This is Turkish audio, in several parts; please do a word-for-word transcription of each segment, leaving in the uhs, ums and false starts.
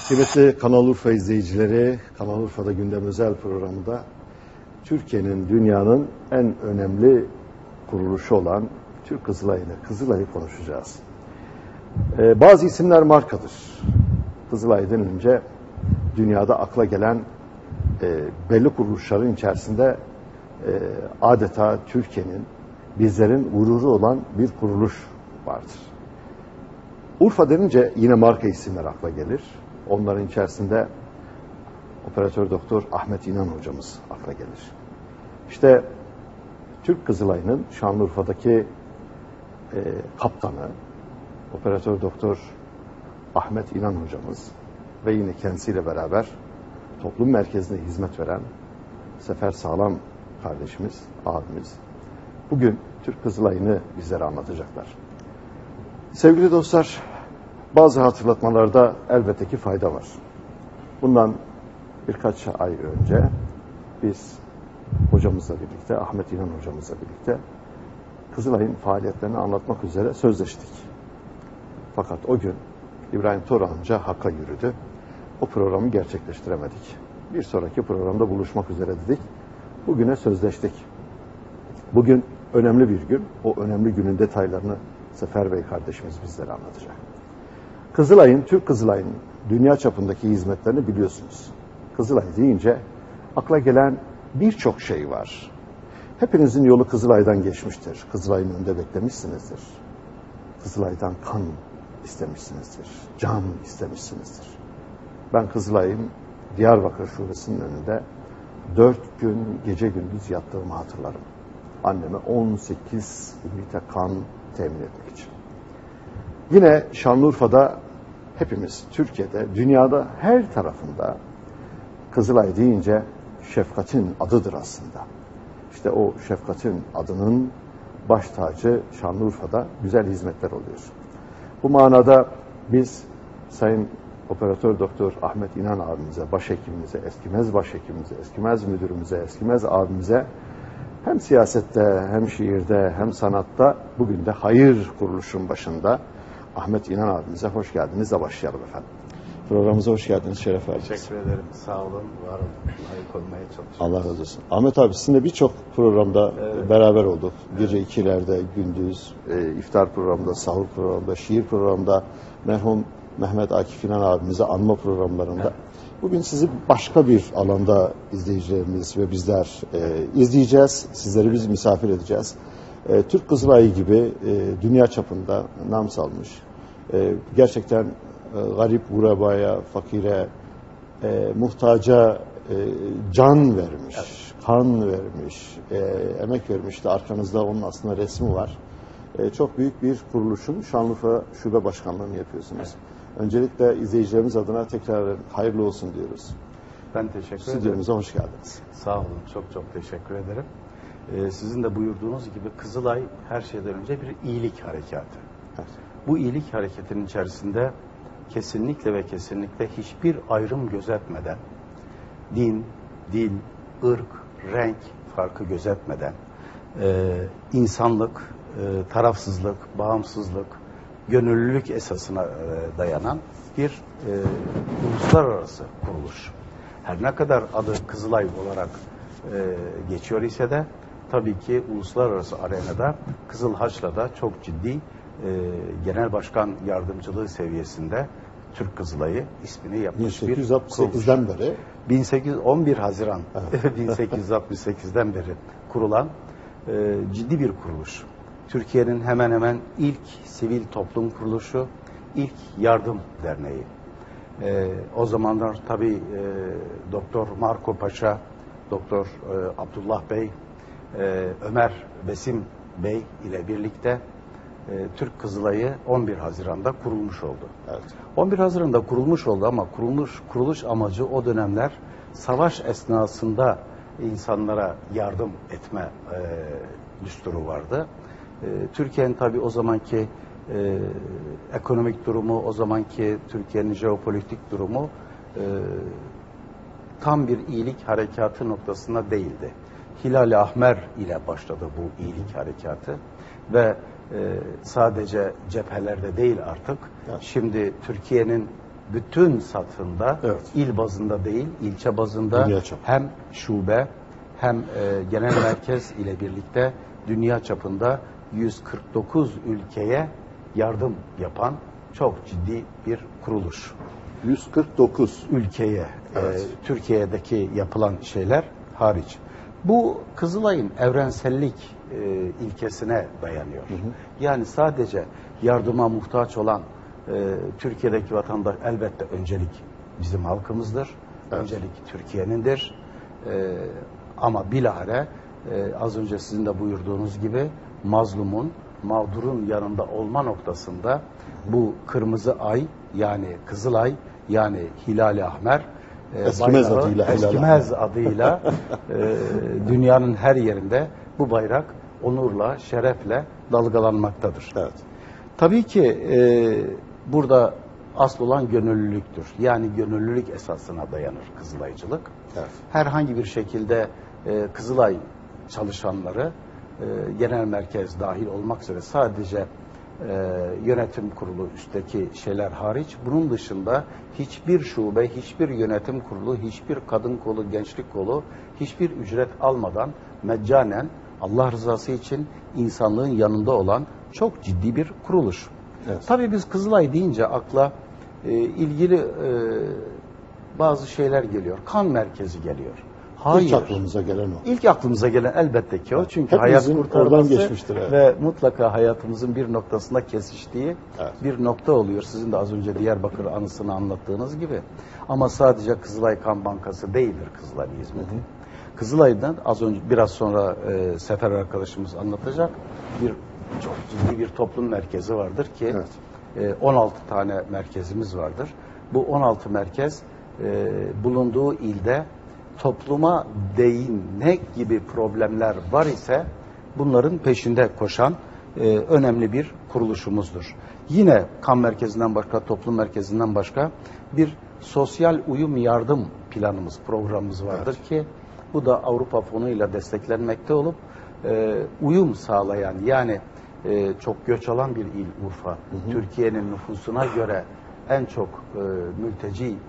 Kıymetli Kanal Urfa izleyicileri, Kanal Urfa'da Gündem Özel programında Türkiye'nin, dünyanın en önemli kuruluşu olan Türk Kızılay'ını, Kızılay'ı konuşacağız. Ee, bazı isimler markadır. Kızılay'dan önce dünyada akla gelen e, belli kuruluşların içerisinde e, adeta Türkiye'nin, bizlerin gururu olan bir kuruluş vardır. Urfa denince yine marka isimler akla gelir. Onların içerisinde operatör doktor Ahmet İnan hocamız akla gelir. İşte Türk Kızılay'ın Şanlıurfa'daki e, kaptanı operatör doktor Ahmet İnan hocamız ve yine kendisiyle beraber toplum merkezine hizmet veren Sefer Sağlam kardeşimiz, abimiz bugün Türk Kızılay'ını bizlere anlatacaklar. Sevgili dostlar, bazı hatırlatmalarda elbette ki fayda var. Bundan birkaç ay önce biz hocamızla birlikte, Ahmet İnan hocamızla birlikte Kızılay'ın faaliyetlerini anlatmak üzere sözleştik. Fakat o gün İbrahim Torahanca Hakk'a yürüdü. O programı gerçekleştiremedik. Bir sonraki programda buluşmak üzere dedik. Bugüne sözleştik. Bugün önemli bir gün. O önemli günün detaylarını Sefer Bey kardeşimiz bizlere anlatacak. Kızılay'ın, Türk Kızılay'ın dünya çapındaki hizmetlerini biliyorsunuz. Kızılay deyince akla gelen birçok şey var. Hepinizin yolu Kızılay'dan geçmiştir. Kızılay'ın önünde beklemişsinizdir. Kızılay'dan kan istemişsinizdir. Can istemişsinizdir. Ben Kızılay'ın Diyarbakır Şubesi'nin önünde dört gün gece gündüz yattığımı hatırlarım. Anneme on sekiz ünite kan temin etmek için. Yine Şanlıurfa'da hepimiz, Türkiye'de, dünyada her tarafında Kızılay deyince şefkatin adıdır aslında. İşte o şefkatin adının baş tacı Şanlıurfa'da güzel hizmetler oluyor. Bu manada biz Sayın Operatör Doktor Ahmet İnan abimize, başhekimimize, eskimez başhekimimize, eskimez müdürümüze, eskimez abimize hem siyasette, hem şiirde, hem sanatta bugün de hayır kuruluşun başında Ahmet İnan abimize hoş geldiniz de başlayalım efendim. Programımıza hoş geldiniz, şeref verdiniz. Teşekkür ederim, sağ olun, var olun. Layık olmaya çalışıyoruz. Allah razı olsun. Ahmet abi sizinle birçok programda evet. beraber olduk. Gece evet. ikilerde, gündüz, e, iftar programında, sahur programında, şiir programında, merhum Mehmet Akif İnan abimize anma programlarında. Evet. Bugün sizi başka bir alanda izleyicilerimiz ve bizler e, izleyeceğiz. Sizleri biz misafir edeceğiz. E, Türk Kızılayı gibi e, dünya çapında nam salmış. E, gerçekten e, garip, gurabaya, fakire, e, muhtaca e, can vermiş, evet. kan vermiş, e, emek vermişti. Arkanızda onun aslında resmi var. E, çok büyük bir kuruluşun Şanlıurfa Şube Başkanlığı'nı yapıyorsunuz. Evet. Öncelikle izleyicilerimiz adına tekrar hayırlı olsun diyoruz. Ben teşekkür ederim. Stüdyomuza hoş geldiniz. Sağ olun, çok çok teşekkür ederim. Ee, sizin de buyurduğunuz gibi Kızılay her şeyden önce bir iyilik harekatı. Evet. Bu iyilik hareketinin içerisinde kesinlikle ve kesinlikle hiçbir ayrım gözetmeden, din, dil, ırk, renk farkı gözetmeden, e, insanlık, e, tarafsızlık, bağımsızlık, gönüllülük esasına e, dayanan bir e, uluslararası kuruluş. Her ne kadar adı Kızılay olarak e, geçiyor ise de tabii ki uluslararası arenada Kızıl Haç'la da çok ciddi e, genel başkan yardımcılığı seviyesinde Türk Kızılayı ismini yapmış bin sekiz yüz altmış sekizden bir kuruluş. beri bin sekiz yüz on bir Haziran evet. bin sekiz yüz altmış sekizden beri kurulan e, ciddi bir kuruluş. Türkiye'nin hemen hemen ilk sivil toplum kuruluşu, ilk yardım derneği. Ee, o zamanlar tabii e, Doktor Marco Paşa, Doktor e, Abdullah Bey, e, Ömer Besim Bey ile birlikte e, Türk Kızılayı on bir Haziran'da kurulmuş oldu. Evet. on bir Haziran'da kurulmuş oldu ama kurulmuş kuruluş amacı o dönemler savaş esnasında insanlara yardım etme e, düsturu vardı. Türkiye'nin tabii o zamanki e, ekonomik durumu, o zamanki Türkiye'nin jeopolitik durumu e, tam bir iyilik harekatı noktasında değildi. Hilal-i Ahmer ile başladı bu iyilik harekatı ve e, sadece cephelerde değil artık, evet. Şimdi Türkiye'nin bütün satında Evet. il bazında değil, ilçe bazında Dünya çapı. hem şube hem e, genel merkez ile birlikte dünya çapında yüz kırk dokuz ülkeye yardım yapan çok ciddi bir kuruluş. yüz kırk dokuz Ülkeye, Evet. e, Türkiye'deki yapılan şeyler hariç. Bu Kızılay'ın evrensellik e, ilkesine dayanıyor. Hı hı. Yani sadece yardıma muhtaç olan e, Türkiye'deki vatandaş elbette öncelik bizim halkımızdır. Evet. Öncelik Türkiye'nindir. E, ama bilahare e, az önce sizin de buyurduğunuz gibi mazlumun, mağdurun yanında olma noktasında bu kırmızı ay yani Kızılay yani Hilal-i Ahmer e, Eskimez bayrağı, adıyla Eskimez adıyla e, dünyanın her yerinde bu bayrak onurla, şerefle dalgalanmaktadır. Evet. Tabii ki e, burada asıl olan gönüllülüktür. Yani gönüllülük esasına dayanır Kızılaycılık. Evet. Herhangi bir şekilde e, Kızılay çalışanları e, genel merkez dahil olmak üzere sadece e, yönetim kurulu üstteki şeyler hariç bunun dışında hiçbir şube, hiçbir yönetim kurulu, hiçbir kadın kolu, gençlik kolu hiçbir ücret almadan meccanen Allah rızası için insanlığın yanında olan çok ciddi bir kuruluş. Evet. Tabii biz Kızılay deyince akla e, ilgili e, bazı şeyler geliyor. Kan merkezi geliyor. Hayır. İlk aklımıza gelen o. İlk aklımıza gelen elbette ki o. Çünkü Hepimizin hayat oradan kurtarması geçmiştir, evet. ve mutlaka hayatımızın bir noktasında kesiştiği Evet. bir nokta oluyor. Sizin de az önce Diyarbakır anısını anlattığınız gibi. Ama sadece Kızılay Kan Bankası değildir Kızılay'ın hizmeti. Hı hı. Kızılay'dan az önce biraz sonra e, Sefer arkadaşımız anlatacak bir çok ciddi bir toplum merkezi vardır ki Evet. e, on altı tane merkezimiz vardır. Bu on altı merkez e, bulunduğu ilde topluma değinmek gibi problemler var ise bunların peşinde koşan e, önemli bir kuruluşumuzdur. Yine kan merkezinden başka, toplum merkezinden başka bir sosyal uyum yardım planımız, programımız vardır evet. ki bu da Avrupa fonuyla desteklenmekte olup e, uyum sağlayan yani e, çok göç alan bir il Urfa. Hı hı. Türkiye'nin nüfusuna göre en çok e, mülteci e,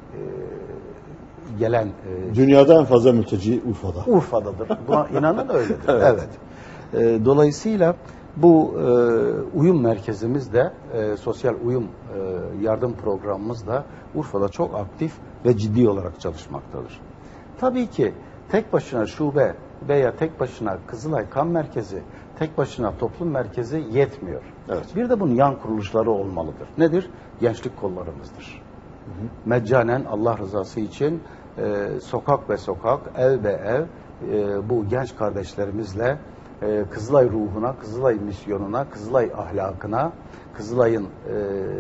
gelen... E, Dünyada en fazla mülteci Urfa'da. Urfa'dadır. Buna inanın öyledir. Evet. Evet. E, dolayısıyla bu e, uyum merkezimiz de, e, sosyal uyum e, yardım programımız da Urfa'da çok aktif ve ciddi olarak çalışmaktadır. Tabii ki tek başına şube veya tek başına Kızılay Kan Merkezi, tek başına toplum merkezi yetmiyor. Evet. Bir de bunun yan kuruluşları olmalıdır. Nedir? Gençlik kollarımızdır. Hı hı. Meccanen Allah rızası için e, sokak ve sokak, ev ve ev e, bu genç kardeşlerimizle e, Kızılay ruhuna, Kızılay misyonuna, Kızılay ahlakına, Kızılay'ın e,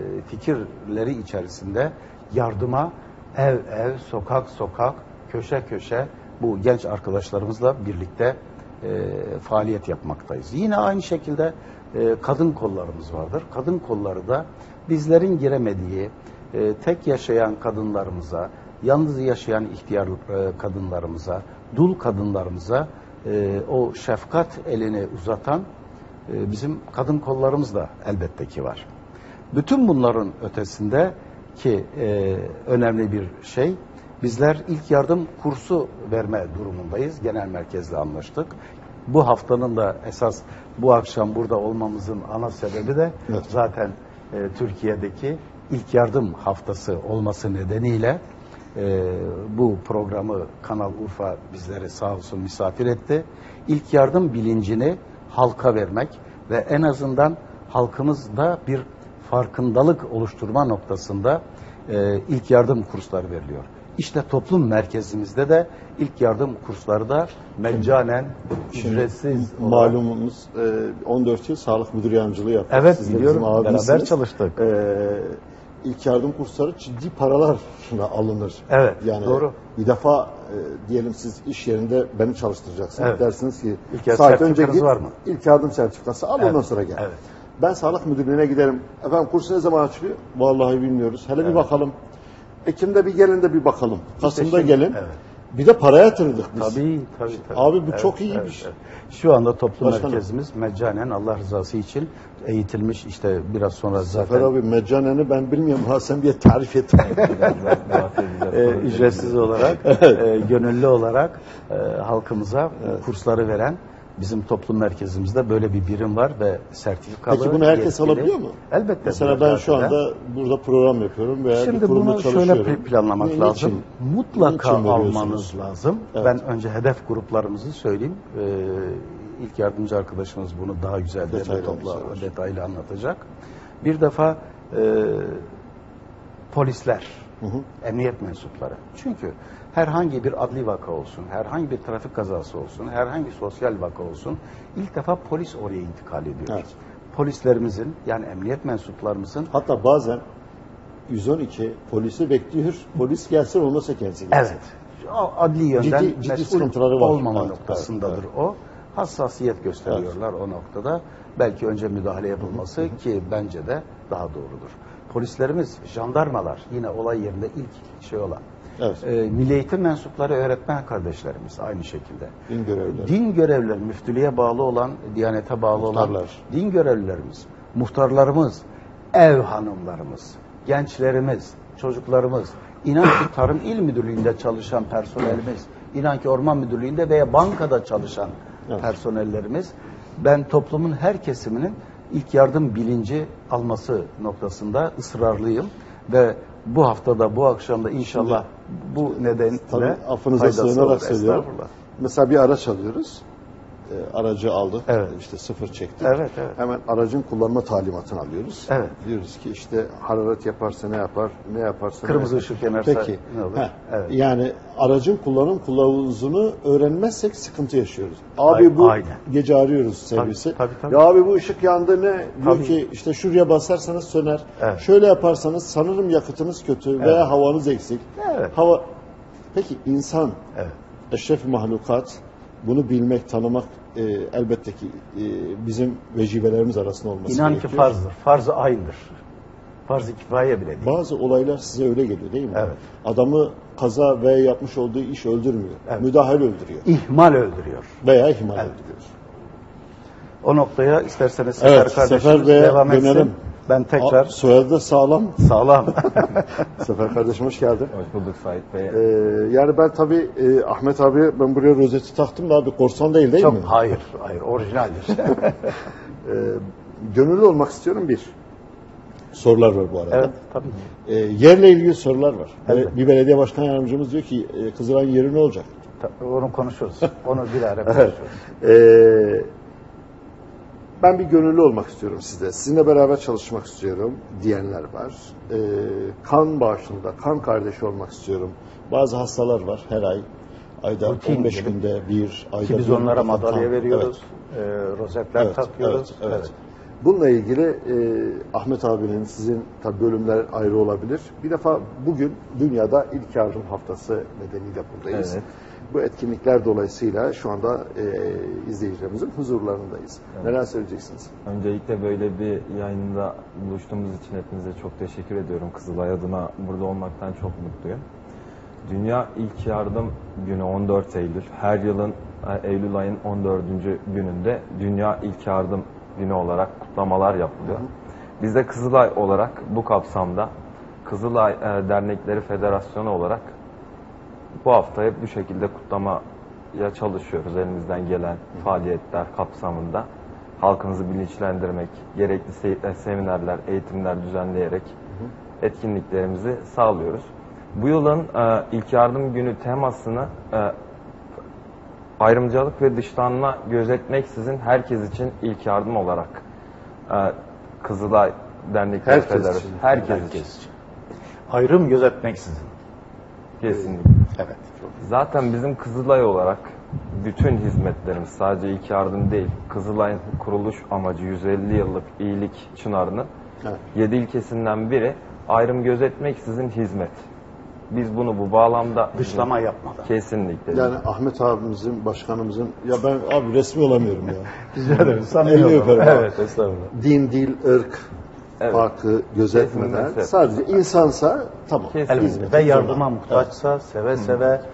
fikirleri içerisinde yardıma ev ev, sokak sokak, köşe köşe bu genç arkadaşlarımızla birlikte e, faaliyet yapmaktayız. Yine aynı şekilde e, kadın kollarımız vardır. Kadın kolları da bizlerin giremediği e, tek yaşayan kadınlarımıza, yalnız yaşayan ihtiyar e, kadınlarımıza, dul kadınlarımıza e, o şefkat elini uzatan e, bizim kadın kollarımız da elbette ki var. Bütün bunların ötesinde ki e, önemli bir şey, bizler ilk yardım kursu verme durumundayız. Genel merkezle anlaştık. Bu haftanın da esas bu akşam burada olmamızın ana sebebi de evet. zaten e, Türkiye'deki ilk yardım haftası olması nedeniyle e, bu programı Kanal Urfa bizleri sağ olsun misafir etti. İlk yardım bilincini halka vermek ve en azından halkımızda bir farkındalık oluşturma noktasında e, ilk yardım kursları veriliyor. İşte toplum merkezimizde de ilk yardım kursları da meccanen, ücretsiz. Malumumuz on dört yıl sağlık müdür yardımcılığı yaptık. Evet, siz biliyorum. Beraber çalıştık. Ee, ilk yardım kursları ciddi paralarla alınır. Evet, yani doğru. Bir defa e, diyelim siz iş yerinde beni çalıştıracaksınız. Evet. Dersiniz ki İlk saat önce git, var mı? İlk yardım sertifikası al evet. ondan sonra gel. Evet. Ben sağlık müdürlüğüne giderim. Efendim kurs ne zaman açılıyor? Vallahi bilmiyoruz. Hele evet. bir bakalım. Ekim'de bir gelin de bir bakalım. Kasım'da işte şimdi, gelin. Evet. Bir de paraya yatırdık biz. Tabii, tabii, tabii. Abi bu Evet, çok iyiymiş. evet, evet. Şu anda toplum Başkanım. merkezimiz meccanen Allah rızası için eğitilmiş, işte biraz sonra zaten Zafer abi meccaneni ben bilmiyorum. Ha sen bir tarif et. e, ücretsiz olarak, e, gönüllü olarak e, halkımıza Evet. kursları veren bizim toplum merkezimizde böyle bir birim var ve sertifikalı. Peki bunu herkes yetkili. alabiliyor mu? Elbette. Mesela ben şu anda burada program yapıyorum veya Şimdi bir kurumda bunu çalışıyorum. şöyle planlamak Niçin? lazım. Mutlaka Niçin veriyorsunuz? almanız lazım. Evet. Ben önce hedef gruplarımızı söyleyeyim. Ee, ilk yardımcı arkadaşımız bunu daha güzel Detaylı detaylı, topla, anlatacak. detaylı anlatacak. Bir defa e, polisler, Hı hı. emniyet mensupları. Çünkü herhangi bir adli vaka olsun, herhangi bir trafik kazası olsun, herhangi sosyal vaka olsun, ilk defa polis oraya intikal ediyor. Evet. Polislerimizin, yani emniyet mensuplarımızın Hatta bazen yüz on iki polisi bekliyor. Polis gelsin olmasa kendisi gelsin. evet, o adli yönden Ciddi- ciddi mesul sıkıntıları var. olmama Evet, noktasındadır evet, o. Hassasiyet gösteriyorlar o noktada. Belki önce müdahale yapılması ki bence de daha doğrudur. Polislerimiz, jandarmalar yine olay yerinde ilk şey olan. Evet. E, Milli Eğitim mensupları, öğretmen kardeşlerimiz aynı şekilde. Din görevlileri. Din görevlileri, müftülüğe bağlı olan, Diyanete bağlı olan Muhtarlar. din görevlilerimiz, muhtarlarımız, ev hanımlarımız, gençlerimiz, çocuklarımız, inan ki Tarım İl Müdürlüğü'nde çalışan personelimiz, inan ki Orman Müdürlüğü'nde veya bankada çalışan Evet. personellerimiz, ben toplumun her kesiminin ilk yardım bilinci alması noktasında ısrarlıyım ve bu haftada, bu akşamda inşallah bu nedenle Tabii affınıza faydası olur. sığınarak söylüyorum. Estağfurullah. Mesela bir araç alıyoruz. E, aracı aldık. Evet. İşte sıfır çektik. Evet, evet. Hemen aracın kullanma talimatını alıyoruz. Evet. Diyoruz ki işte hararet yaparsa ne yapar, ne yaparsa ne Kırmızı yapar. ışık yanarsa Peki. ne olur? Heh, Evet. Yani aracın kullanım kılavuzunu öğrenmezsek sıkıntı yaşıyoruz. Abi Ay- bu aynen. gece arıyoruz servisi. tabii, tabii. Ya abi bu ışık yandı ne? Diyor Tabii. ki işte şuraya basarsanız söner. Evet. Şöyle yaparsanız sanırım yakıtınız kötü veya havanız eksik. Evet. Hava Peki insan Evet. eşref-i mahlukat bunu bilmek, tanımak e, elbette ki e, bizim vecibelerimiz arasında olması İnan gerekiyor. ki farzdır. Farz-ı aynıdır. Farz-ı kifaye bile değil. Bazı olaylar size öyle geliyor değil mi? Evet. Adamı kaza veya yapmış olduğu iş öldürmüyor. Evet. Müdahale öldürüyor. İhmal öldürüyor. Veya ihmal Evet. öldürüyor. O noktaya isterseniz Sefer Evet, kardeşimiz Sefer Bey'e devam etsin. dönelim. Ben tekrar A, soyadı da sağlam. sağlam. Sefer kardeşim hoş geldin. Hoş bulduk Sait Bey. Ee, yani ben tabii e, Ahmet abi ben buraya rozeti taktım da abi korsan değil değil Çok mi? hayır, hayır orijinaldir. Ee, gönüllü olmak istiyorum bir. Sorular var bu arada. Evet, tabii. E, yerle ilgili sorular var. Evet. Bir belediye başkan yardımcımız diyor ki e, Kızılay'ın yeri ne olacak? Tabii, onu konuşuruz. Onu bir ara konuşuruz. E, ben bir gönüllü olmak istiyorum sizde. Sizinle beraber çalışmak istiyorum diyenler var. E, kan bağışında, kan kardeşi olmak istiyorum. Bazı hastalar var her ay. Ayda Rutin on beş gibi. günde bir, ayda Ki biz bir onlara kan- madalya Evet. veriyoruz. E, rozetler Evet, takıyoruz. evet, evet. Bununla ilgili e, Ahmet abinin, sizin tabi bölümler ayrı olabilir. Bir defa bugün dünyada ilk yardım haftası nedeniyle buradayız. Evet. Bu etkinlikler dolayısıyla şu anda e, izleyicilerimizin huzurlarındayız. Evet. Neler söyleyeceksiniz? Öncelikle böyle bir yayında buluştuğumuz için hepinize çok teşekkür ediyorum. Kızılay adına burada olmaktan çok mutluyum. Dünya İlk Yardım Günü on dört Eylül. Her yılın e, Eylül ayın on dördüncü gününde Dünya İlk Yardım Günü olarak kutlamalar yapılıyor. Hı hı. Biz de Kızılay olarak bu kapsamda Kızılay e, Dernekleri Federasyonu olarak bu haftayı bu şekilde kutlamaya çalışıyoruz. Elimizden gelen faaliyetler kapsamında halkımızı bilinçlendirmek, gerekli se- seminerler, eğitimler düzenleyerek etkinliklerimizi sağlıyoruz. Bu yılın e, İlk Yardım Günü temasını e, ayrımcılık ve dışlanma gözetmeksizin herkes için ilk yardım olarak e, Kızılay Dernekleri Herkes Federasyonu. için. Herkes, Herkes için. için. Ayrım gözetmeksizin. Kesinlikle. Evet. Zaten bizim Kızılay olarak bütün hizmetlerimiz sadece ilk yardım değil, Kızılay'ın kuruluş amacı yüz elli yıllık iyilik çınarının Evet. yedi ilkesinden biri ayrım gözetmeksizin hizmet. Biz bunu bu bağlamda Dışlama yapmadan. kesinlikle. Yani Ahmet abimizin, başkanımızın, ya ben abi resmi olamıyorum ya. Rica ederim. Elini öperim abi. Evet, estağfurullah. Din, dil, ırk Evet. farkı gözetmeden Kesinlikle. sadece insansa tamam. Kesinlikle. Elbette. Ve yardıma muhtaçsa seve seve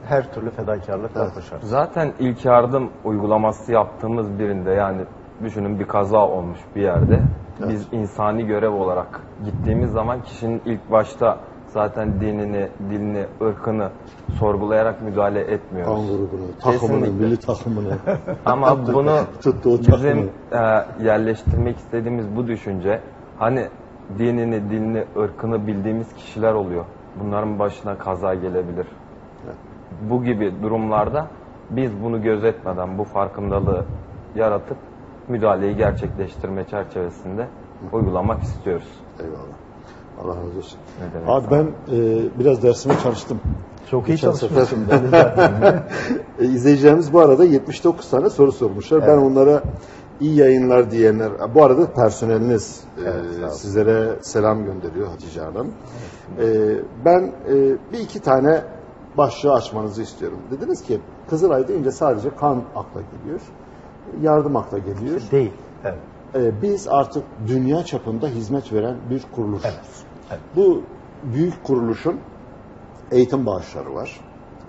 her türlü fedakarlıkla Evet. koşarız. Zaten ilk yardım uygulaması yaptığımız birinde, yani düşünün bir kaza olmuş bir yerde. Evet. Biz insani görev olarak gittiğimiz zaman kişinin ilk başta zaten dinini, dilini, ırkını sorgulayarak müdahale etmiyoruz. Kan grubunu, takımını, Kesinlikle. milli takımını. Ama bunu tuttuğu takımı. bizim e, yerleştirmek istediğimiz bu düşünce, hani dinini, dilini, ırkını bildiğimiz kişiler oluyor. Bunların başına kaza gelebilir. Evet. Bu gibi durumlarda biz bunu gözetmeden bu farkındalığı yaratıp müdahaleyi gerçekleştirme çerçevesinde uygulamak istiyoruz. Eyvallah. Allah razı olsun. Ne demek Abi ben e, biraz dersime çalıştım. Çok iyi Geçen çalışmışsın. sefer- Belli zaten. E, izleyicilerimiz bu arada yetmiş dokuz tane soru sormuşlar. Ben Evet. onlara iyi yayınlar diyenler. Bu arada personeliniz e, Evet, sağ olun. sizlere selam gönderiyor Hatice Hanım. E, ben e, bir iki tane başlığı açmanızı istiyorum. Dediniz ki Kızılay deyince sadece kan akla geliyor. Yardım akla geliyor. Değil. Evet. E, biz artık dünya çapında hizmet veren bir kuruluşuz. Evet. Evet. Bu büyük kuruluşun eğitim bağışları var.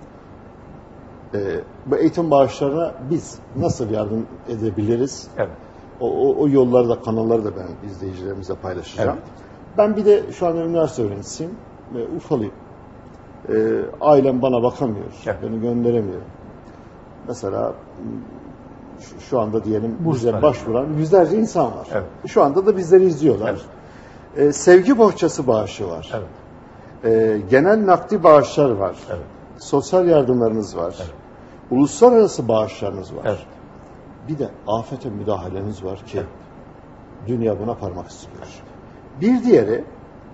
Ee, bu eğitim bağışlarına biz nasıl yardım edebiliriz? Evet. O, o, o yolları da, kanalları da ben izleyicilerimizle paylaşacağım. Evet. Ben bir de şu an üniversite öğrencisiyim ve Ufalıyım. Ee, ailem bana bakamıyor, Evet. beni gönderemiyor. Mesela şu, şu anda diyelim Burs bize talebi. başvuran yüzlerce insan var. Evet. Şu anda da bizleri izliyorlar. Evet. Ee, sevgi bohçası bağışı var. Evet. Ee, genel nakdi bağışlar var. Evet. Sosyal yardımlarınız var. Evet. Uluslararası bağışlarınız var. Evet. Bir de afete müdahaleniz var ki Evet. dünya buna parmak istiyor. Bir diğeri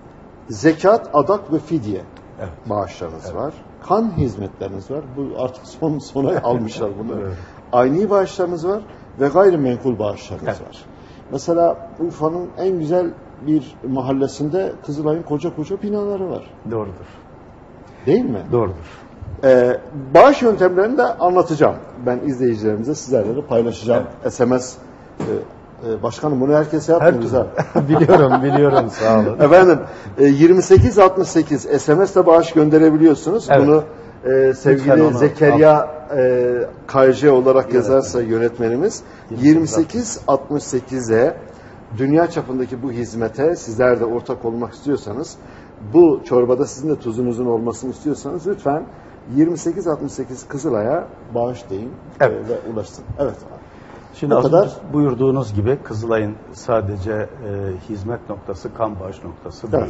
zekat, adak ve fidye Evet. bağışlarınız Evet. var. Kan hizmetleriniz var. Bu artık son sona almışlar bunu. Evet. Ayni bağışlarınız var ve gayrimenkul bağışlarınız Evet. var. Mesela Urfa'nın en güzel bir mahallesinde Kızılay'ın koca koca binaları var. Doğrudur. Değil mi? Doğrudur. Ee, bağış yöntemlerini de anlatacağım. Ben izleyicilerimize, sizlerle de paylaşacağım. S M S e, e, başkanım bunu herkese yapmıyoruz ha. biliyorum, biliyorum. Sağ olun. Efendim e, yirmi sekiz altmış sekiz S M S'le bağış gönderebiliyorsunuz. Evet. Bunu e, sevgili onu Zekeriya e, K J olarak yazarsa yönetmenimiz yirmi sekiz altmış sekize dünya çapındaki bu hizmete sizler de ortak olmak istiyorsanız, bu çorbada sizin de tuzunuzun olmasını istiyorsanız lütfen yirmi sekiz altmış sekiz Kızılay'a bağış deyin Evet. e, ve ulaşsın. Evet abi. Şimdi Bu az kadar. önce buyurduğunuz gibi Kızılay'ın sadece e, hizmet noktası, kan bağış noktası Evet. değil.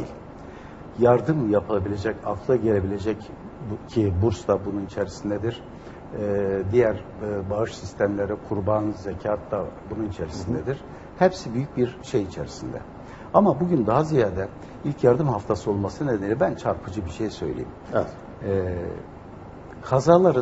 Yardım yapılabilecek, akla gelebilecek bu, ki burs da bunun içerisindedir. E, diğer e, bağış sistemleri, kurban, zekat da bunun içerisindedir. Hı hı. Hepsi büyük bir şey içerisinde. Ama bugün daha ziyade ilk yardım haftası olması nedeniyle ben çarpıcı bir şey söyleyeyim. Evet. E, kazaların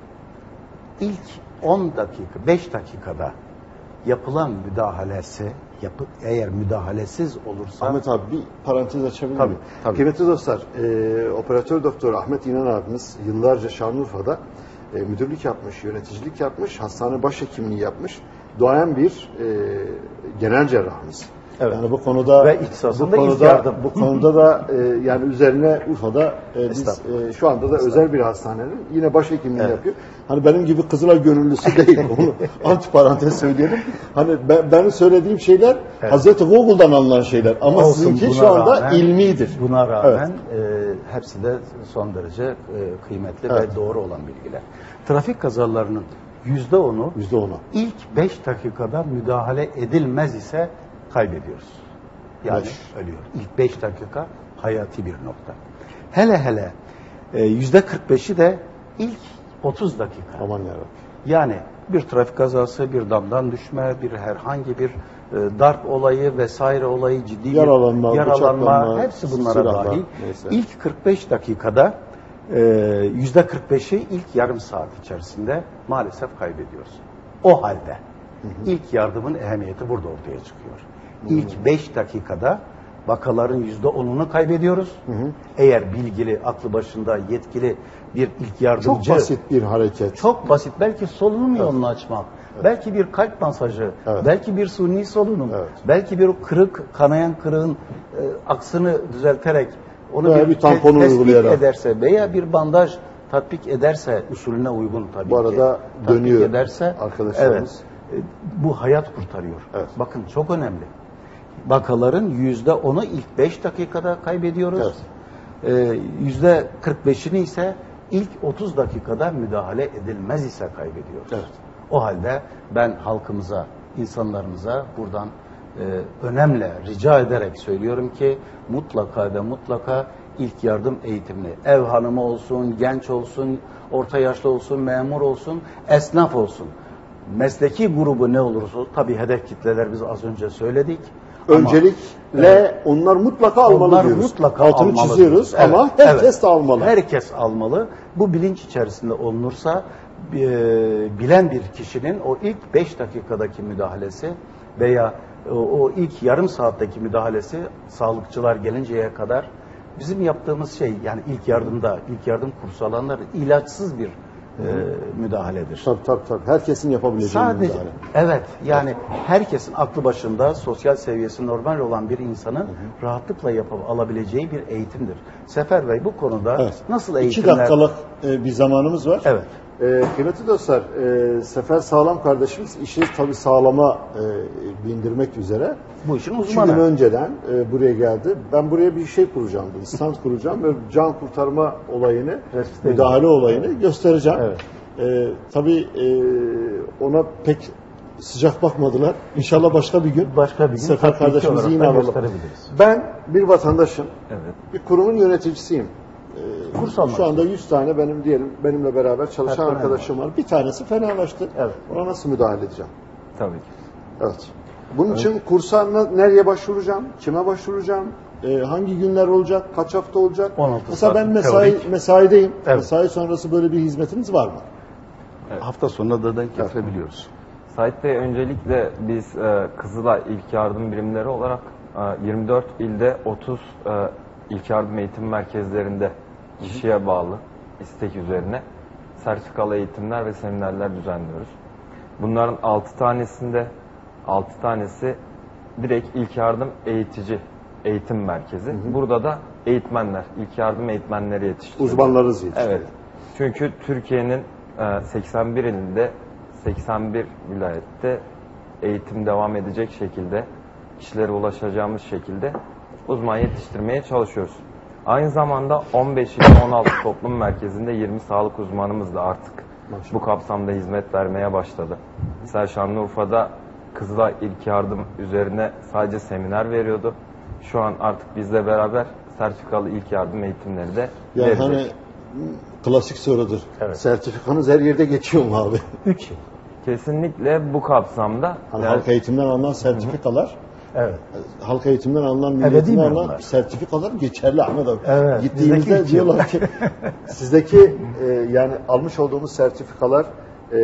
ilk on dakika, beş dakikada yapılan müdahalesi, yapı, eğer müdahalesiz olursa... Ahmet abi bir parantez açabilir Tabii, miyim? tabii. Kıymetli dostlar, e, operatör doktor Ahmet İnan abimiz yıllarca Şanlıurfa'da e, müdürlük yapmış, yöneticilik yapmış, hastane başhekimliği yapmış, duayen bir e, genel cerrahımız. Evet. Yani bu konuda Ve ihtisasında bu ilk konuda, yardım. bu konuda da e, yani üzerine Urfa'da e, biz Estağfurullah. e, şu anda da özel bir hastanenin yine başhekimliği Evet. yapıyor. Hani benim gibi Kızılay gönüllüsü değil. Onu antiparantez söyleyelim. Hani ben, benim söylediğim şeyler Evet. Hazreti Google'dan alınan şeyler ama Olsun, sizinki buna şu anda rağmen- ilmidir. Buna rağmen e, hepsi de son derece e, kıymetli Evet. ve doğru olan bilgiler. Trafik kazalarının yüzde onu yüzde onu. ilk beş dakikada müdahale edilmez ise kaybediyoruz. Yani Beş. ölüyor. İlk beş dakika hayati bir nokta. Hele hele e, yüzde kırk beşi de ilk otuz dakika. Aman yarabbim. Yani bir trafik kazası, bir damdan düşme, bir herhangi bir e, darp olayı vesaire olayı, ciddi bir Yaralanma, yaralanma, bıçaklanma, hepsi bunlara silahla, dahil. neyse. İlk kırk beş dakikada e, yüzde kırk beşi ilk yarım saat içerisinde maalesef kaybediyoruz. O halde ilk yardımın ehemmiyeti burada ortaya çıkıyor. İlk beş dakikada vakaların yüzde onunu kaybediyoruz. Hı hı. Eğer bilgili, aklı başında, yetkili bir ilk yardımcı... Çok basit bir hareket. Çok basit. Belki solunum yolunu açmak. Belki bir kalp masajı. Evet. Belki bir suni solunum. Evet. Belki bir kırık, kanayan kırığın e, aksını düzelterek onu Veya bir tamponu te- tespit uygulayarak. ederse veya bir bandaj tatbik ederse usulüne uygun tabii Bu arada ki. Tatbik dönüyor ederse, arkadaşlarımız. Evet, e, bu hayat kurtarıyor. Evet. Bakın çok önemli. Vakaların yüzde onu ilk beş dakikada kaybediyoruz. Evet. Yüzde kırk beşini ise ilk otuz dakikada müdahale edilmez ise kaybediyoruz. Evet. O halde ben halkımıza, insanlarımıza buradan e, önemle rica ederek söylüyorum ki mutlaka ve mutlaka ilk yardım eğitimini, ev hanımı olsun, genç olsun, orta yaşlı olsun, memur olsun, esnaf olsun. Mesleki grubu ne olursa tabii hedef kitleler biz az önce söyledik. Öncelikle ama, evet, onlar mutlaka almalı onlar diyoruz. mutlaka Altını almalı çiziyoruz diyoruz. ama Evet, herkes evet. de almalı. Herkes almalı. Bu bilinç içerisinde olunursa e, bilen bir kişinin o ilk beş dakikadaki müdahalesi veya o, o ilk yarım saatteki müdahalesi sağlıkçılar gelinceye kadar bizim yaptığımız şey yani ilk yardımda, ilk yardım kursu alanlar ilaçsız bir e, müdahaledir. Tabii tabii tabii. Herkesin yapabileceği Sadece, müdahale. evet yani herkesin aklı başında sosyal seviyesi normal olan bir insanın hı hı. rahatlıkla yapıp alabileceği bir eğitimdir. Sefer Bey bu konuda evet. nasıl eğitimler... İki dakikalık e, bir zamanımız var. Evet. E, kıymetli dostlar, e, Sefer Sağlam kardeşimiz işi tabii sağlama e, bindirmek üzere. Bu işin İki uzmanı. gün önceden e, buraya geldi. Ben buraya bir şey kuracağım dedi. Stand kuracağım ve can kurtarma olayını, Resmi müdahale olayını evet. göstereceğim. Evet. E, tabii e, ona pek sıcak bakmadılar. İnşallah başka bir gün, başka bir gün Sefer kardeşimizi yine alalım. Ben bir vatandaşım. Evet. Bir kurumun yöneticisiyim. Ee, Kurs almak şu anda yüz tane benim diyelim benimle beraber çalışan Her arkadaşım var. Bir tanesi fenalaştı. Evet. Ona nasıl müdahale edeceğim? Tabii ki. Evet. Bunun için kursa nereye başvuracağım? Kime başvuracağım? Ee, hangi günler olacak? Kaç hafta olacak? Mesela ben mesai teorik. mesaideyim. Evet. Mesai sonrası böyle bir hizmetiniz var mı? Evet. Hafta sonuna da denk getirebiliyoruz. Sait Bey, öncelikle biz e, Kızılay İlk Yardım Birimleri olarak e, yirmi dört ilde otuz e, İlk Yardım Eğitim Merkezlerinde kişiye bağlı istek üzerine sertifikalı eğitimler ve seminerler düzenliyoruz. Bunların altı tanesinde altı tanesi direkt ilk yardım eğitici eğitim merkezi. Hı hı. Burada da eğitmenler, ilk yardım eğitmenleri yetiştiriyoruz. Uzmanlarınız yetiştiriyor. Evet. Çünkü Türkiye'nin e, seksen bir ilinde seksen bir vilayette eğitim devam edecek şekilde, kişilere ulaşacağımız şekilde uzman yetiştirmeye çalışıyoruz. Aynı zamanda on beş ile on altı toplum merkezinde yirmi sağlık uzmanımız da artık Maşallah. bu kapsamda hizmet vermeye başladı. Mesela Şanlıurfa'da Kızılay İlk Yardım üzerine sadece seminer veriyordu. Şu an artık bizle beraber sertifikalı ilk yardım eğitimleri de yani verecek. Hani klasik sorudur. Evet. Sertifikanız her yerde geçiyor mu abi? Üç yıl. Kesinlikle bu kapsamda. Hani yani, halk eğitimden alınan sertifikalar, evet. halk eğitimden alınan milletin alınan sertifikalar geçerli Ahmet abi. Evet. Gittiğimizde diyorlar ki sizdeki e, yani almış olduğumuz sertifikalar e,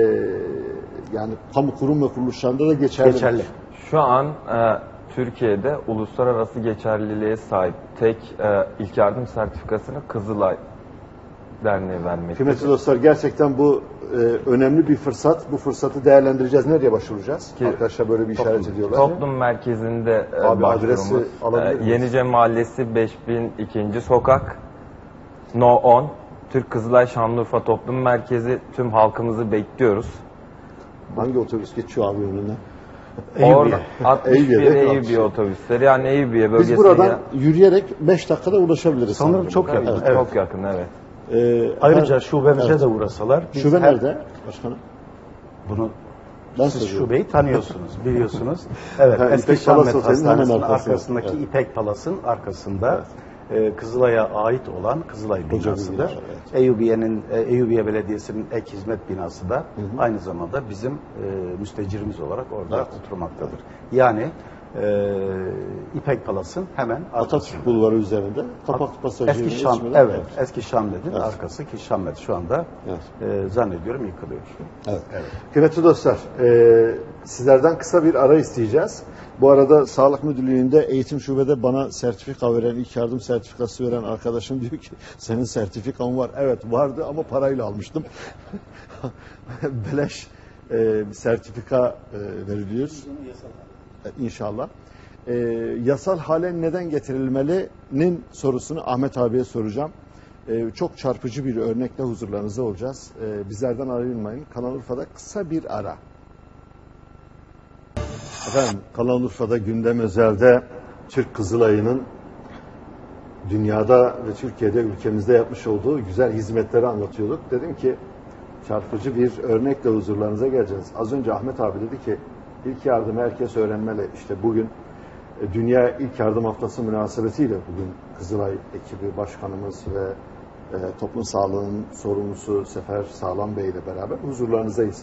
yani kamu kurum ve kuruluşlarında da geçerli. Geçerli. Şu an e, Türkiye'de uluslararası geçerliliğe sahip tek e, ilk yardım sertifikasını Kızılay Derneği vermektedir. Kıymetli dostlar, gerçekten bu e, önemli bir fırsat. Bu fırsatı değerlendireceğiz. Nereye başvuracağız? Ki, Arkadaşlar böyle bir toplum, işaret ediyorlar. Toplum merkezinde e, Abi adresi alabilir miyiz? E, Yenice Mahallesi beş bin ikinci sokak No on Türk Kızılay Şanlıurfa Toplum Merkezi. Tüm halkımızı bekliyoruz. Hangi otobüs geçiyor abi önünden? Orada altmış bir Eyüpiye otobüsleri, yani Eyüpiye bölgesine. Biz buradan ya... yürüyerek beş dakikada ulaşabiliriz. Sanırım, sanırım çok yakın. Evet, evet. Çok yakın, evet. Ee, Ayrıca şubemize evet. de uğrasalar. Şube her... nerede başkanım? Bunu ben siz şubeyi tanıyorsunuz, biliyorsunuz. Evet, eski İpek Şahmet Palas Hastanesi'nin arkasındaki evet. İpek Palas'ın arkasında evet. e, Kızılay'a ait olan Kızılay binasıdır. Evet. Eyyubiye'nin e, Eyyubiye Belediyesi'nin ek hizmet binası da hı hı. aynı zamanda bizim e, müstecirimiz olarak orada evet. oturmaktadır. Evet. Yani e, İpek Palas'ın hemen Atatürk Bulvarı üzerinde Kapak Pasajı. Eski Şam, evet, evet, eski Şamlet'in evet. arkası ki Şamlet şu anda evet. e, zannediyorum yıkılıyor. Evet. Evet. Kıymetli dostlar, e, sizlerden kısa bir ara isteyeceğiz. Bu arada Sağlık Müdürlüğü'nde eğitim şubede bana sertifika veren, ilk yardım sertifikası veren arkadaşım diyor ki senin sertifikan var. Evet vardı ama parayla almıştım. Beleş e, sertifika e, veriliyor. İnşallah. Ee, yasal hale neden getirilmelinin sorusunu Ahmet abiye soracağım. Ee, çok çarpıcı bir örnekle huzurlarınızda olacağız. Ee, bizlerden ayrılmayın. Kanal Urfa'da kısa bir ara. Efendim, Kanal Urfa'da gündem özelde Türk Kızılayı'nın dünyada ve Türkiye'de, ülkemizde yapmış olduğu güzel hizmetleri anlatıyorduk. Dedim ki çarpıcı bir örnekle huzurlarınıza geleceğiz. Az önce Ahmet abi dedi ki ilk yardım herkes öğrenmeli. İşte bugün Dünya İlk Yardım Haftası münasebetiyle bugün Kızılay ekibi başkanımız ve e, toplum sağlığının sorumlusu Sefer Sağlam Bey ile beraber huzurlarınızdayız.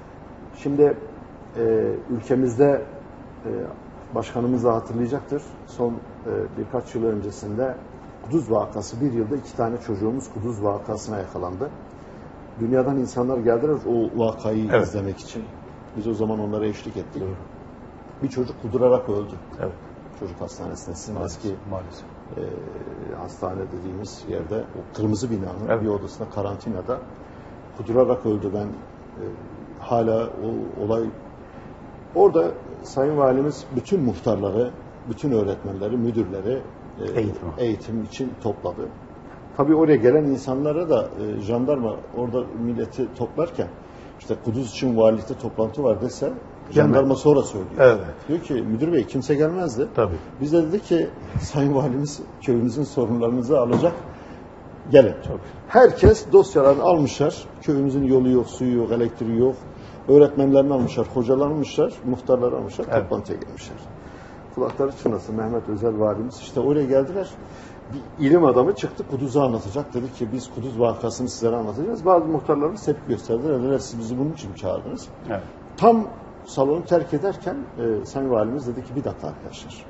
Şimdi e, ülkemizde e, başkanımız da hatırlayacaktır. Son e, birkaç yıl öncesinde kuduz vakası, bir yılda iki tane çocuğumuz kuduz vakasına yakalandı. Dünyadan insanlar geldiler o vakayı evet. izlemek için. Biz o zaman onlara eşlik ettik. Evet. Bir çocuk kudurarak öldü. Evet. Çocuk hastanesinde. Sizin maalesef, eski maalesef. E, hastane dediğimiz yerde o kırmızı binanın evet. bir odasında karantinada kudurarak öldü. Ben e, hala o olay orada Sayın Valimiz bütün muhtarları, bütün öğretmenleri, müdürleri e, eğitim. eğitim için topladı. Tabii oraya gelen insanlara da e, jandarma orada milleti toplarken işte Kuduz için valilikte toplantı var dese jandarma sonra söylüyor. Evet. Diyor ki müdür bey kimse gelmezdi. Tabii. Biz de dedik ki Sayın Valimiz köyümüzün sorunlarınızı alacak. Gelin. Çok. Herkes dosyalarını almışlar. Köyümüzün yolu yok, suyu yok, elektriği yok. Öğretmenlerini almışlar, hocalarını almışlar, muhtarları almışlar, evet. toplantıya gelmişler. Kulakları çınlasın Mehmet Özel Valimiz. İşte oraya geldiler. Bir ilim adamı çıktı Kuduz'u anlatacak. Dedi ki biz Kuduz vakasını sizlere anlatacağız. Bazı muhtarlarımız tepki gösterdiler. Dediler siz bizi bunun için çağırdınız. Evet. Tam salonu terk ederken e, Sayın Valimiz dedi ki bir dakika arkadaşlar.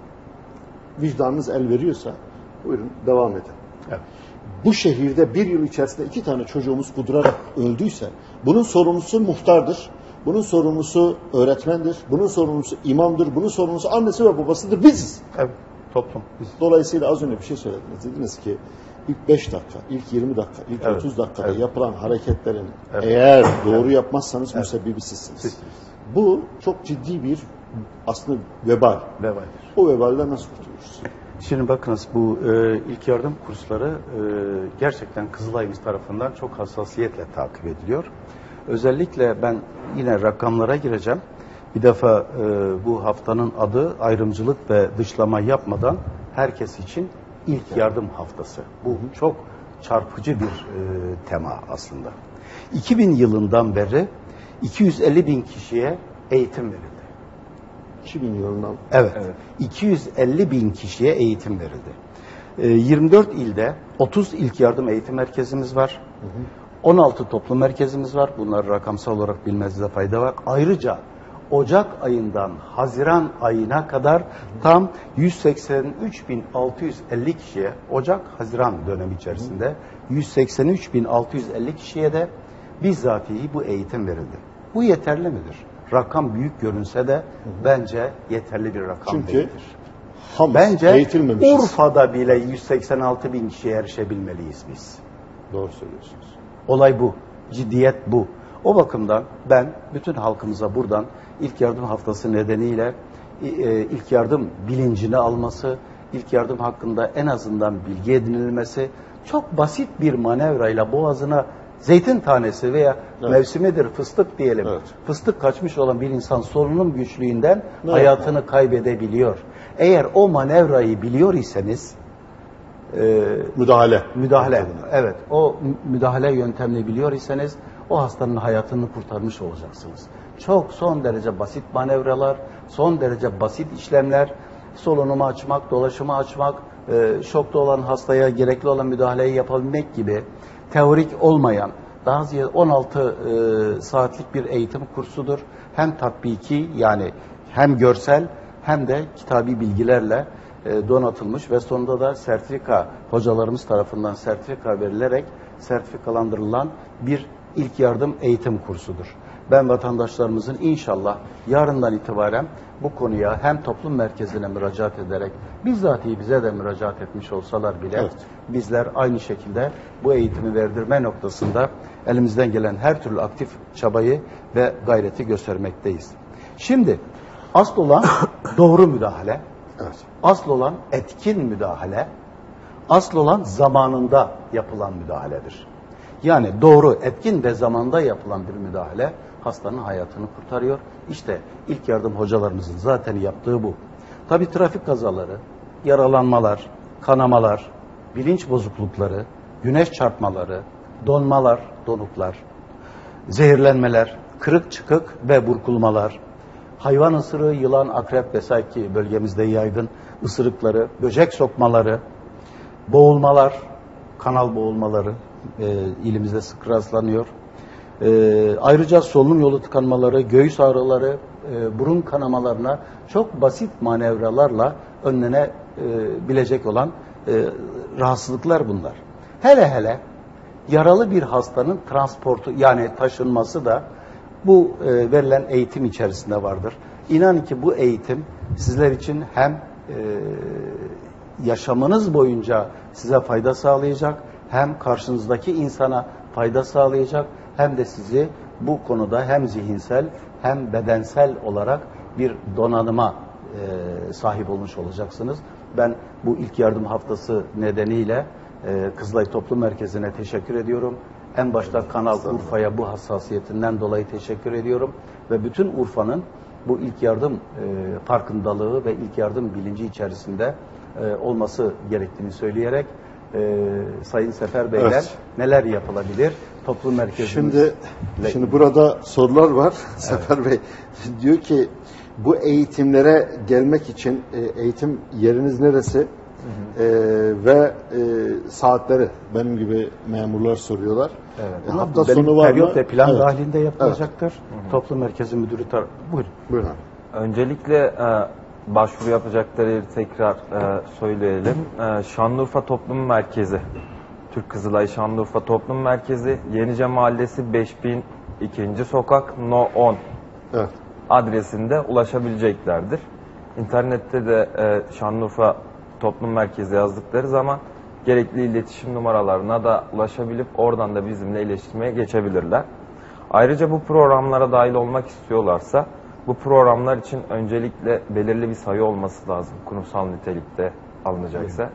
Vicdanınız el veriyorsa buyurun devam edin. Evet. Bu şehirde bir yıl içerisinde iki tane çocuğumuz kudurarak öldüyse bunun sorumlusu muhtardır. Bunun sorumlusu öğretmendir. Bunun sorumlusu imamdır. Bunun sorumlusu annesi ve babasıdır. Biziz. Evet. Toplum. Biz. Dolayısıyla az önce bir şey söylediniz. Dediniz ki ilk beş dakika, ilk yirmi dakika, ilk evet. otuz dakikada evet. yapılan hareketlerin evet. eğer doğru evet. yapmazsanız evet. müsebbibi sizsiniz. Siz. Bu çok ciddi bir aslında vebal. Vebaldir. O vebalden nasıl kurtuluruz? Şimdi bakınız bu e, ilk yardım kursları e, gerçekten Kızılay'ımız tarafından çok hassasiyetle takip ediliyor. Özellikle ben yine rakamlara gireceğim. Bir defa e, bu haftanın adı ayrımcılık ve dışlama yapmadan herkes için ilk yardım haftası. Bu çok çarpıcı bir e, tema aslında. iki bin yılından beri iki yüz elli bin kişiye eğitim verildi. iki bin yılından? Evet. evet. iki yüz elli bin kişiye eğitim verildi. E, yirmi dört ilde otuz ilk yardım eğitim merkezimiz var. Hı hı. on altı toplum merkezimiz var. Bunları rakamsal olarak bilmenizde fayda var. Ayrıca Ocak ayından Haziran ayına kadar tam yüz seksen üç bin altı yüz elli kişiye, Ocak-Haziran dönemi içerisinde yüz seksen üç bin altı yüz elli kişiye de bizzatihi bu eğitim verildi. Bu yeterli midir? Rakam büyük görünse de bence yeterli bir rakam Çünkü değildir. Ham, bence Urfa'da bile yüz seksen altı bin kişiye erişebilmeliyiz biz. Doğru söylüyorsunuz. Olay bu. Ciddiyet bu. O bakımdan ben bütün halkımıza buradan ilk yardım haftası nedeniyle ilk yardım bilincini alması, ilk yardım hakkında en azından bilgi edinilmesi, çok basit bir manevrayla boğazına zeytin tanesi veya evet. mevsimidir fıstık diyelim. Evet. Fıstık kaçmış olan bir insan solunum güçlüğünden evet. hayatını kaybedebiliyor. Eğer o manevrayı biliyor iseniz e, müdahale. Müdahale. Evet. O müdahale yöntemini biliyor iseniz o hastanın hayatını kurtarmış olacaksınız. Çok son derece basit manevralar, son derece basit işlemler, solunumu açmak, dolaşımı açmak, e, şokta olan hastaya gerekli olan müdahaleyi yapabilmek gibi teorik olmayan, daha ziyade on altı e, saatlik bir eğitim kursudur. Hem tatbiki yani hem görsel hem de kitabi bilgilerle e, donatılmış ve sonunda da sertifika hocalarımız tarafından sertifika verilerek sertifikalandırılan bir ilk yardım eğitim kursudur. Ben vatandaşlarımızın inşallah yarından itibaren bu konuya hem toplum merkezine müracaat ederek bizzatihi bize de müracaat etmiş olsalar bile evet. bizler aynı şekilde bu eğitimi verdirme noktasında elimizden gelen her türlü aktif çabayı ve gayreti göstermekteyiz. Şimdi asıl olan doğru müdahale, evet. asıl olan etkin müdahale, Asıl olan zamanında yapılan müdahaledir. Yani doğru, etkin ve zamanda yapılan bir müdahale hastanın hayatını kurtarıyor. İşte ilk yardım hocalarımızın zaten yaptığı bu. Tabii trafik kazaları, yaralanmalar, kanamalar, bilinç bozuklukları, güneş çarpmaları, donmalar, donuklar, zehirlenmeler, kırık çıkık ve burkulmalar, hayvan ısırığı, yılan, akrep vesaire ki bölgemizde yaygın ısırıkları, böcek sokmaları, boğulmalar, kanal boğulmaları e, ilimizde sık rastlanıyor. E, ayrıca solunum yolu tıkanmaları, göğüs ağrıları, e, burun kanamalarına çok basit manevralarla önlenebilecek olan e, rahatsızlıklar bunlar. Hele hele yaralı bir hastanın transportu yani taşınması da bu e, verilen eğitim içerisinde vardır. İnan ki bu eğitim sizler için hem e, yaşamınız boyunca size fayda sağlayacak, hem karşınızdaki insana fayda sağlayacak, hem de sizi bu konuda hem zihinsel hem bedensel olarak bir donanıma e, sahip olmuş olacaksınız. Ben bu ilk yardım haftası nedeniyle e, Kızılay Toplum Merkezi'ne teşekkür ediyorum. En başta Kanal Urfa'ya bu hassasiyetinden dolayı teşekkür ediyorum. Ve bütün Urfa'nın bu ilk yardım e, farkındalığı ve ilk yardım bilinci içerisinde e, olması gerektiğini söyleyerek e, Sayın Sefer Bey'le evet. neler yapılabilir? Toplum Merkezi'nde. Şimdi, şimdi burada sorular var. Evet. Sefer Bey diyor ki bu eğitimlere gelmek için e, eğitim yeriniz neresi? Hı hı. E, ve e, saatleri benim gibi memurlar soruyorlar. Evet. E, hafta sonu var mı? Periyot ve plan evet. dahilinde yapılacaktır. Evet. Toplum Merkezi Müdürü tar- buyurun. Buyurun. Öncelikle e, başvuru yapacakları yeri tekrar e, söyleyelim. E, Şanlıurfa Toplum Merkezi, Türk Kızılay Şanlıurfa Toplum Merkezi, Yenice Mahallesi beş bin ikinci sokak No on evet. adresinde ulaşabileceklerdir. İnternette de e, Şanlıurfa Toplum Merkezi yazdıkları zaman gerekli iletişim numaralarına da ulaşabilip oradan da bizimle iletişime geçebilirler. Ayrıca bu programlara dahil olmak istiyorlarsa bu programlar için öncelikle belirli bir sayı olması lazım. Kurumsal nitelikte alınacaksa.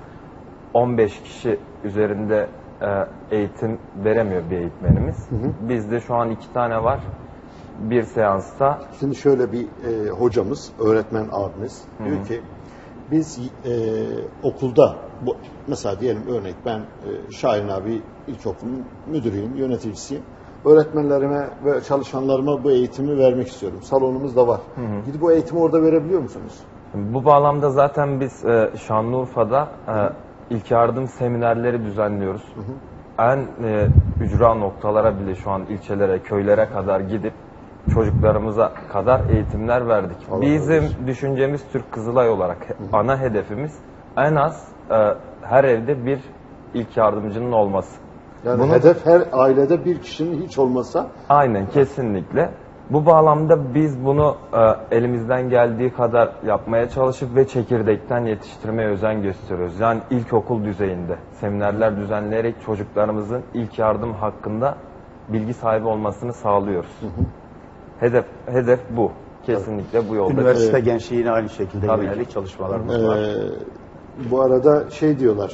on beş kişi üzerinde e, eğitim veremiyor bir eğitmenimiz. Hı hı. Bizde şu an iki tane var. Bir seansta. Şimdi şöyle bir e, hocamız, öğretmen abimiz hı hı. diyor ki biz e, okulda, bu, mesela diyelim örnek ben e, Şahin abi ilkokulun müdürüyüm, yöneticisiyim. Öğretmenlerime ve çalışanlarıma bu eğitimi vermek istiyorum. Salonumuz da var. Hı hı. Gidip bu eğitimi orada verebiliyor musunuz? Bu bağlamda zaten biz e, Şanlıurfa'da e, ilk yardım seminerleri düzenliyoruz. Hı hı. En e, ücra noktalara bile şu an ilçelere, köylere kadar gidip çocuklarımıza kadar eğitimler verdik. Allah Bizim Allah. düşüncemiz Türk Kızılay olarak hı hı. ana hedefimiz en az e, her evde bir ilk yardımcının olması. Yani Bunu, hedef her ailede bir kişinin hiç olmasa. Aynen kesinlikle. Bu bağlamda biz bunu e, elimizden geldiği kadar yapmaya çalışıp ve çekirdekten yetiştirmeye özen gösteriyoruz. Yani ilkokul düzeyinde seminerler düzenleyerek çocuklarımızın ilk yardım hakkında bilgi sahibi olmasını sağlıyoruz. Hı hı. Hedef hedef bu. Kesinlikle evet. bu yolda. Üniversite ee, gençliğine aynı şekilde yönelik çalışmalarımız ee, var. Bu arada şey diyorlar.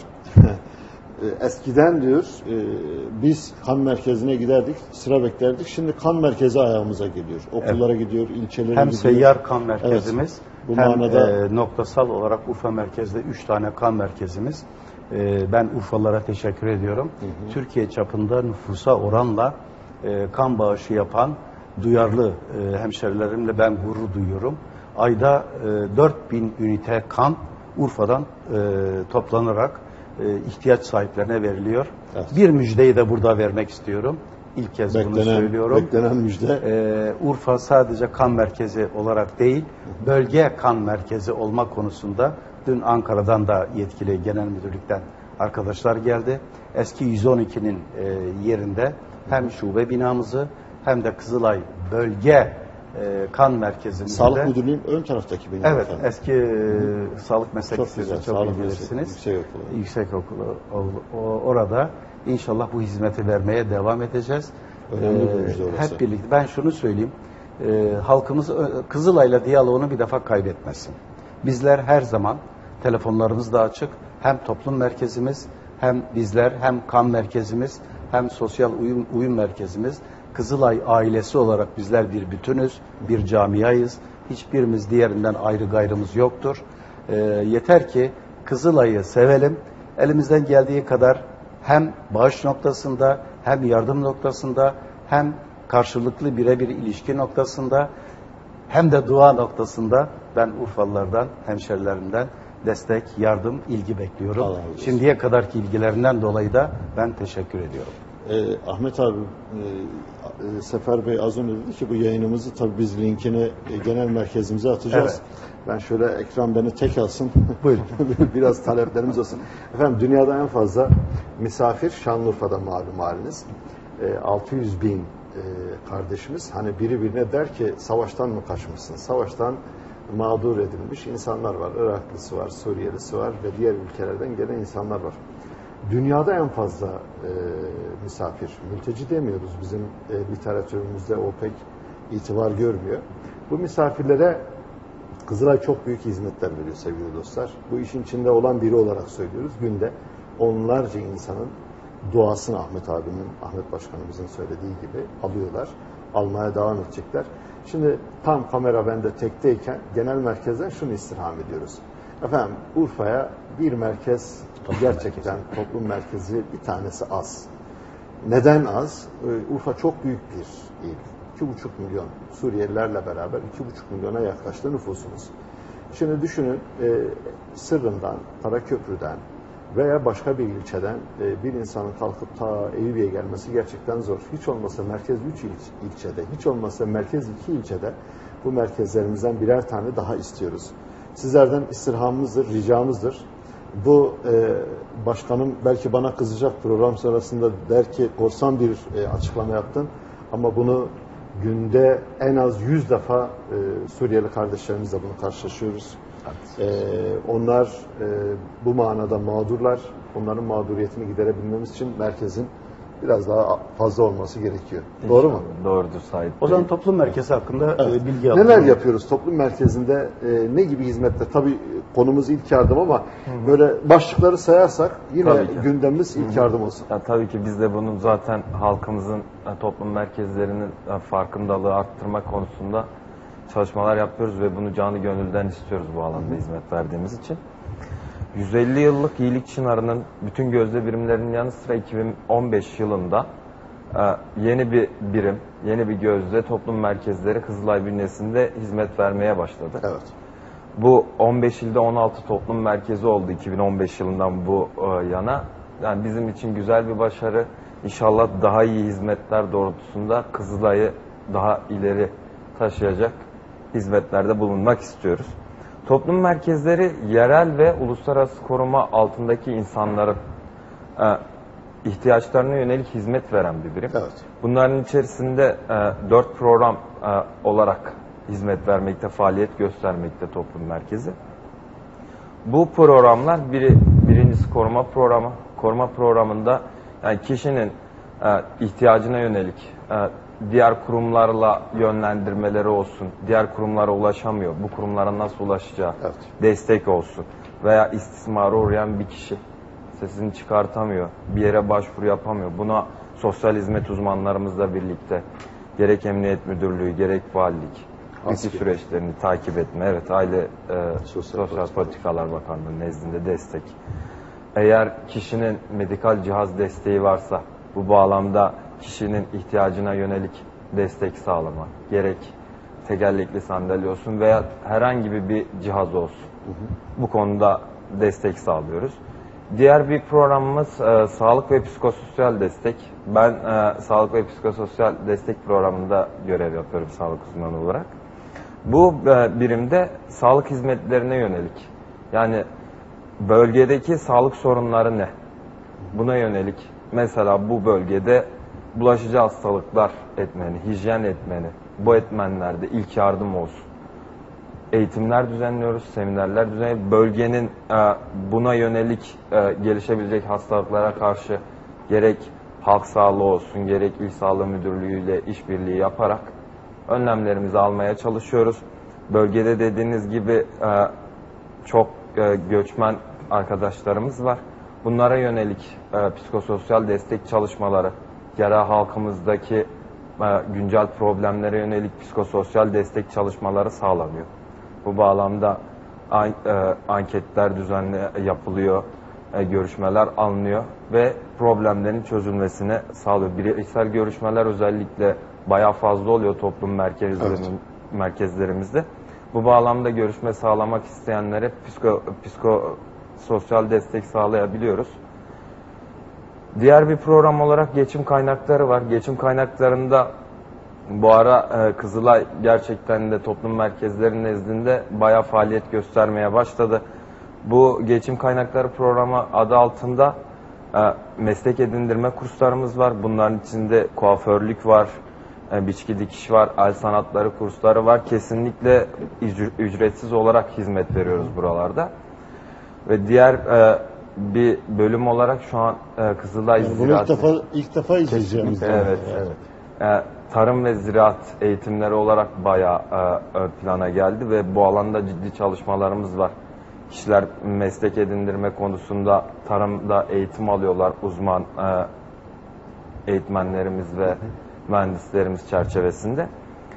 Eskiden diyor e, biz kan merkezine giderdik, sıra beklerdik. Şimdi kan merkezi ayağımıza geliyor. Okullara evet. gidiyor, ilçelere hem gidiyor. Hem seyyar kan merkezimiz evet. Bu hem manada... e, noktasal olarak Urfa merkezde üç tane kan merkezimiz. E, ben Urfalılara teşekkür ediyorum. Hı hı. Türkiye çapında nüfusa oranla e, kan bağışı yapan duyarlı e, hemşerilerimle ben gurur duyuyorum. Ayda e, dört bin ünite kan Urfa'dan e, toplanarak ihtiyaç sahiplerine veriliyor. Evet. Bir müjdeyi de burada vermek istiyorum. İlk kez beklenen, bunu söylüyorum. Beklenen müjde. Ee, Urfa sadece kan merkezi olarak değil, bölge kan merkezi olma konusunda dün Ankara'dan da yetkili genel müdürlükten arkadaşlar geldi. Eski yüz on ikinin e, yerinde hem şube binamızı hem de Kızılay bölge E, kan merkezimizde. Sağlık Müdürlüğü'nün ön taraftaki bina. Evet, efendim. eski e, sağlık meslek lisesi çok iyi bilirsiniz. Yüksek okulu. Yüksek okulu o, o, orada inşallah bu hizmeti vermeye devam edeceğiz. Önemli ee, bir müjde orası. Hep birlikte. Ben şunu söyleyeyim. E, halkımız Kızılay'la diyaloğunu bir defa kaybetmesin. Bizler her zaman Telefonlarımız da açık. Hem toplum merkezimiz, hem bizler, hem kan merkezimiz, hem sosyal uyum, uyum merkezimiz. Kızılay ailesi olarak bizler bir bütünüz, bir camiayız. Hiçbirimiz diğerinden ayrı gayrımız yoktur. E, yeter ki Kızılay'ı sevelim. Elimizden geldiği kadar hem bağış noktasında, hem yardım noktasında, hem karşılıklı birebir ilişki noktasında, hem de dua noktasında ben Urfalılardan, hemşerilerimden destek, yardım, ilgi bekliyorum. Allah razı olsun. Şimdiye kadarki ilgilerinden dolayı da ben teşekkür ediyorum. Ee, Ahmet abi, e, Sefer Bey az önce dedi ki bu yayınımızı tabii biz linkini e, genel merkezimize atacağız. Evet. Ben şöyle ekran beni tek alsın. Buyurun. Biraz taleplerimiz olsun. Efendim dünyada en fazla misafir Şanlıurfa'da malum haliniz. E, altı yüz bin e, kardeşimiz hani biri birine der ki savaştan mı kaçmışsın? Savaştan mağdur edilmiş insanlar var. Iraklısı var, Suriyelisi var ve diğer ülkelerden gelen insanlar var. Dünyada en fazla e, misafir, mülteci demiyoruz. Bizim e, literatürümüzde o pek itibar görmüyor. Bu misafirlere Kızılay çok büyük hizmetler veriyor sevgili dostlar. Bu işin içinde olan biri olarak söylüyoruz. Günde onlarca insanın duasını Ahmet abinin, Ahmet Başkanımızın söylediği gibi alıyorlar. Almaya devam edecekler. Şimdi tam kamera bende tekteyken genel merkezden şunu istirham ediyoruz. Efendim Urfa'ya bir merkez toplum gerçekten merkezi. Toplum merkezi bir tanesi az. Neden az? Ee, Urfa çok büyük bir il. iki buçuk milyon Suriyelilerle beraber iki buçuk milyona yaklaştı nüfusumuz. Şimdi düşünün e, Sırrım'dan, Karaköprü'den veya başka bir ilçeden e, bir insanın kalkıp ta Eyüpiye gelmesi gerçekten zor. Hiç olmasa merkez üç il, ilçede, hiç olmasa merkez iki ilçede bu merkezlerimizden birer tane daha istiyoruz. Sizlerden istirhamımızdır, ricamızdır. Bu e, başkanım belki bana kızacak program sırasında der ki korsan bir e, açıklama yaptın ama bunu günde en az yüz defa e, Suriyeli kardeşlerimizle bunu karşılaşıyoruz. Evet. E, onlar e, bu manada mağdurlar. Onların mağduriyetini giderebilmemiz için merkezin biraz daha fazla olması gerekiyor. İnşallah. Doğru mu? Doğrudur Sait Bey. O zaman toplum merkezi hakkında evet. e, bilgi alalım. Neler yapıyoruz toplum merkezinde? E, ne gibi hizmetler? Tabii konumuz ilk yardım ama Hı-hı. böyle başlıkları sayarsak yine gündemimiz ilk Hı-hı. yardım olsun. Ya, tabii ki biz de bunun zaten halkımızın toplum merkezlerinin farkındalığı arttırma konusunda çalışmalar yapıyoruz ve bunu canı gönülden istiyoruz bu alanda Hı-hı. hizmet verdiğimiz için. yüz elli yıllık iyilik çınarının bütün gözde birimlerinin yanı sıra iki bin on beş yılında yeni bir birim, yeni bir gözde toplum merkezleri Kızılay bünyesinde hizmet vermeye başladı. Evet. Bu on beş ilde on altı toplum merkezi oldu iki bin on beş yılından bu yana. Yani bizim için güzel bir başarı. İnşallah daha iyi hizmetler doğrultusunda Kızılay'ı daha ileri taşıyacak hizmetlerde bulunmak istiyoruz. Toplum merkezleri yerel ve uluslararası koruma altındaki insanların e, ihtiyaçlarına yönelik hizmet veren bir birim. Evet. Bunların içerisinde e, dört program e, olarak hizmet vermekte, faaliyet göstermekte toplum merkezi. Bu programlar biri, birincisi koruma programı. Koruma programında yani kişinin e, ihtiyacına yönelik e, diğer kurumlarla yönlendirmeleri olsun, diğer kurumlara ulaşamıyor, bu kurumlara nasıl ulaşacağı, evet. destek olsun veya istismara uğrayan bir kişi sesini çıkartamıyor, bir yere başvuru yapamıyor. Buna sosyal hizmet uzmanlarımızla birlikte gerek Emniyet Müdürlüğü, gerek Valilik, bütün süreçlerini takip etme, evet aile e, sosyal, sosyal politikalar bakanlığı nezdinde destek. Eğer kişinin medikal cihaz desteği varsa bu bağlamda kişinin ihtiyacına yönelik destek sağlama, gerek tekerlekli sandalye olsun veya herhangi bir cihaz olsun. Hı hı. Bu konuda destek sağlıyoruz. Diğer bir programımız e, sağlık ve psikososyal destek. Ben e, sağlık ve psikososyal destek programında görev yapıyorum sağlık uzmanı olarak. Bu e, birimde sağlık hizmetlerine yönelik, yani bölgedeki sağlık sorunları ne? Buna yönelik mesela bu bölgede bulaşıcı hastalıklar etmeni, hijyen etmeni, bu etmenlerde ilk yardım olsun. Eğitimler düzenliyoruz, seminerler düzenliyoruz. Bölgenin e, buna yönelik e, gelişebilecek hastalıklara karşı gerek halk sağlığı olsun, gerek İl Sağlığı Müdürlüğü ile işbirliği yaparak önlemlerimizi almaya çalışıyoruz. Bölgede dediğiniz gibi e, çok e, göçmen arkadaşlarımız var. Bunlara yönelik e, psikososyal destek çalışmaları, yerel halkımızdaki e, güncel problemlere yönelik psikososyal destek çalışmaları sağlanıyor. Bu bağlamda an, e, anketler düzenli yapılıyor, e, görüşmeler alınıyor ve problemlerin çözülmesine sağlıyor. Bireysel görüşmeler özellikle bayağı fazla oluyor toplum merkezlerimiz, evet. merkezlerimizde. Bu bağlamda görüşme sağlamak isteyenlere psiko, psikososyal destek sağlayabiliyoruz. Diğer bir program olarak geçim kaynakları var. Geçim kaynaklarında bu ara e, Kızılay gerçekten de toplum merkezlerinin nezdinde bayağı faaliyet göstermeye başladı. Bu geçim kaynakları programı adı altında e, meslek edindirme kurslarımız var. Bunların içinde kuaförlük var, e, biçki dikiş var, el sanatları kursları var. Kesinlikle ücretsiz olarak hizmet veriyoruz buralarda. Ve diğer e, bir bölüm olarak şu an e, Kızılay yani Ziraat... Bunu ilk defa, ilk defa izleyeceğimiz. Evet. evet. E, tarım ve ziraat eğitimleri olarak bayağı e, ön plana geldi ve bu alanda ciddi çalışmalarımız var. Kişiler meslek edindirme konusunda tarımda eğitim alıyorlar uzman e, eğitmenlerimiz ve mühendislerimiz çerçevesinde.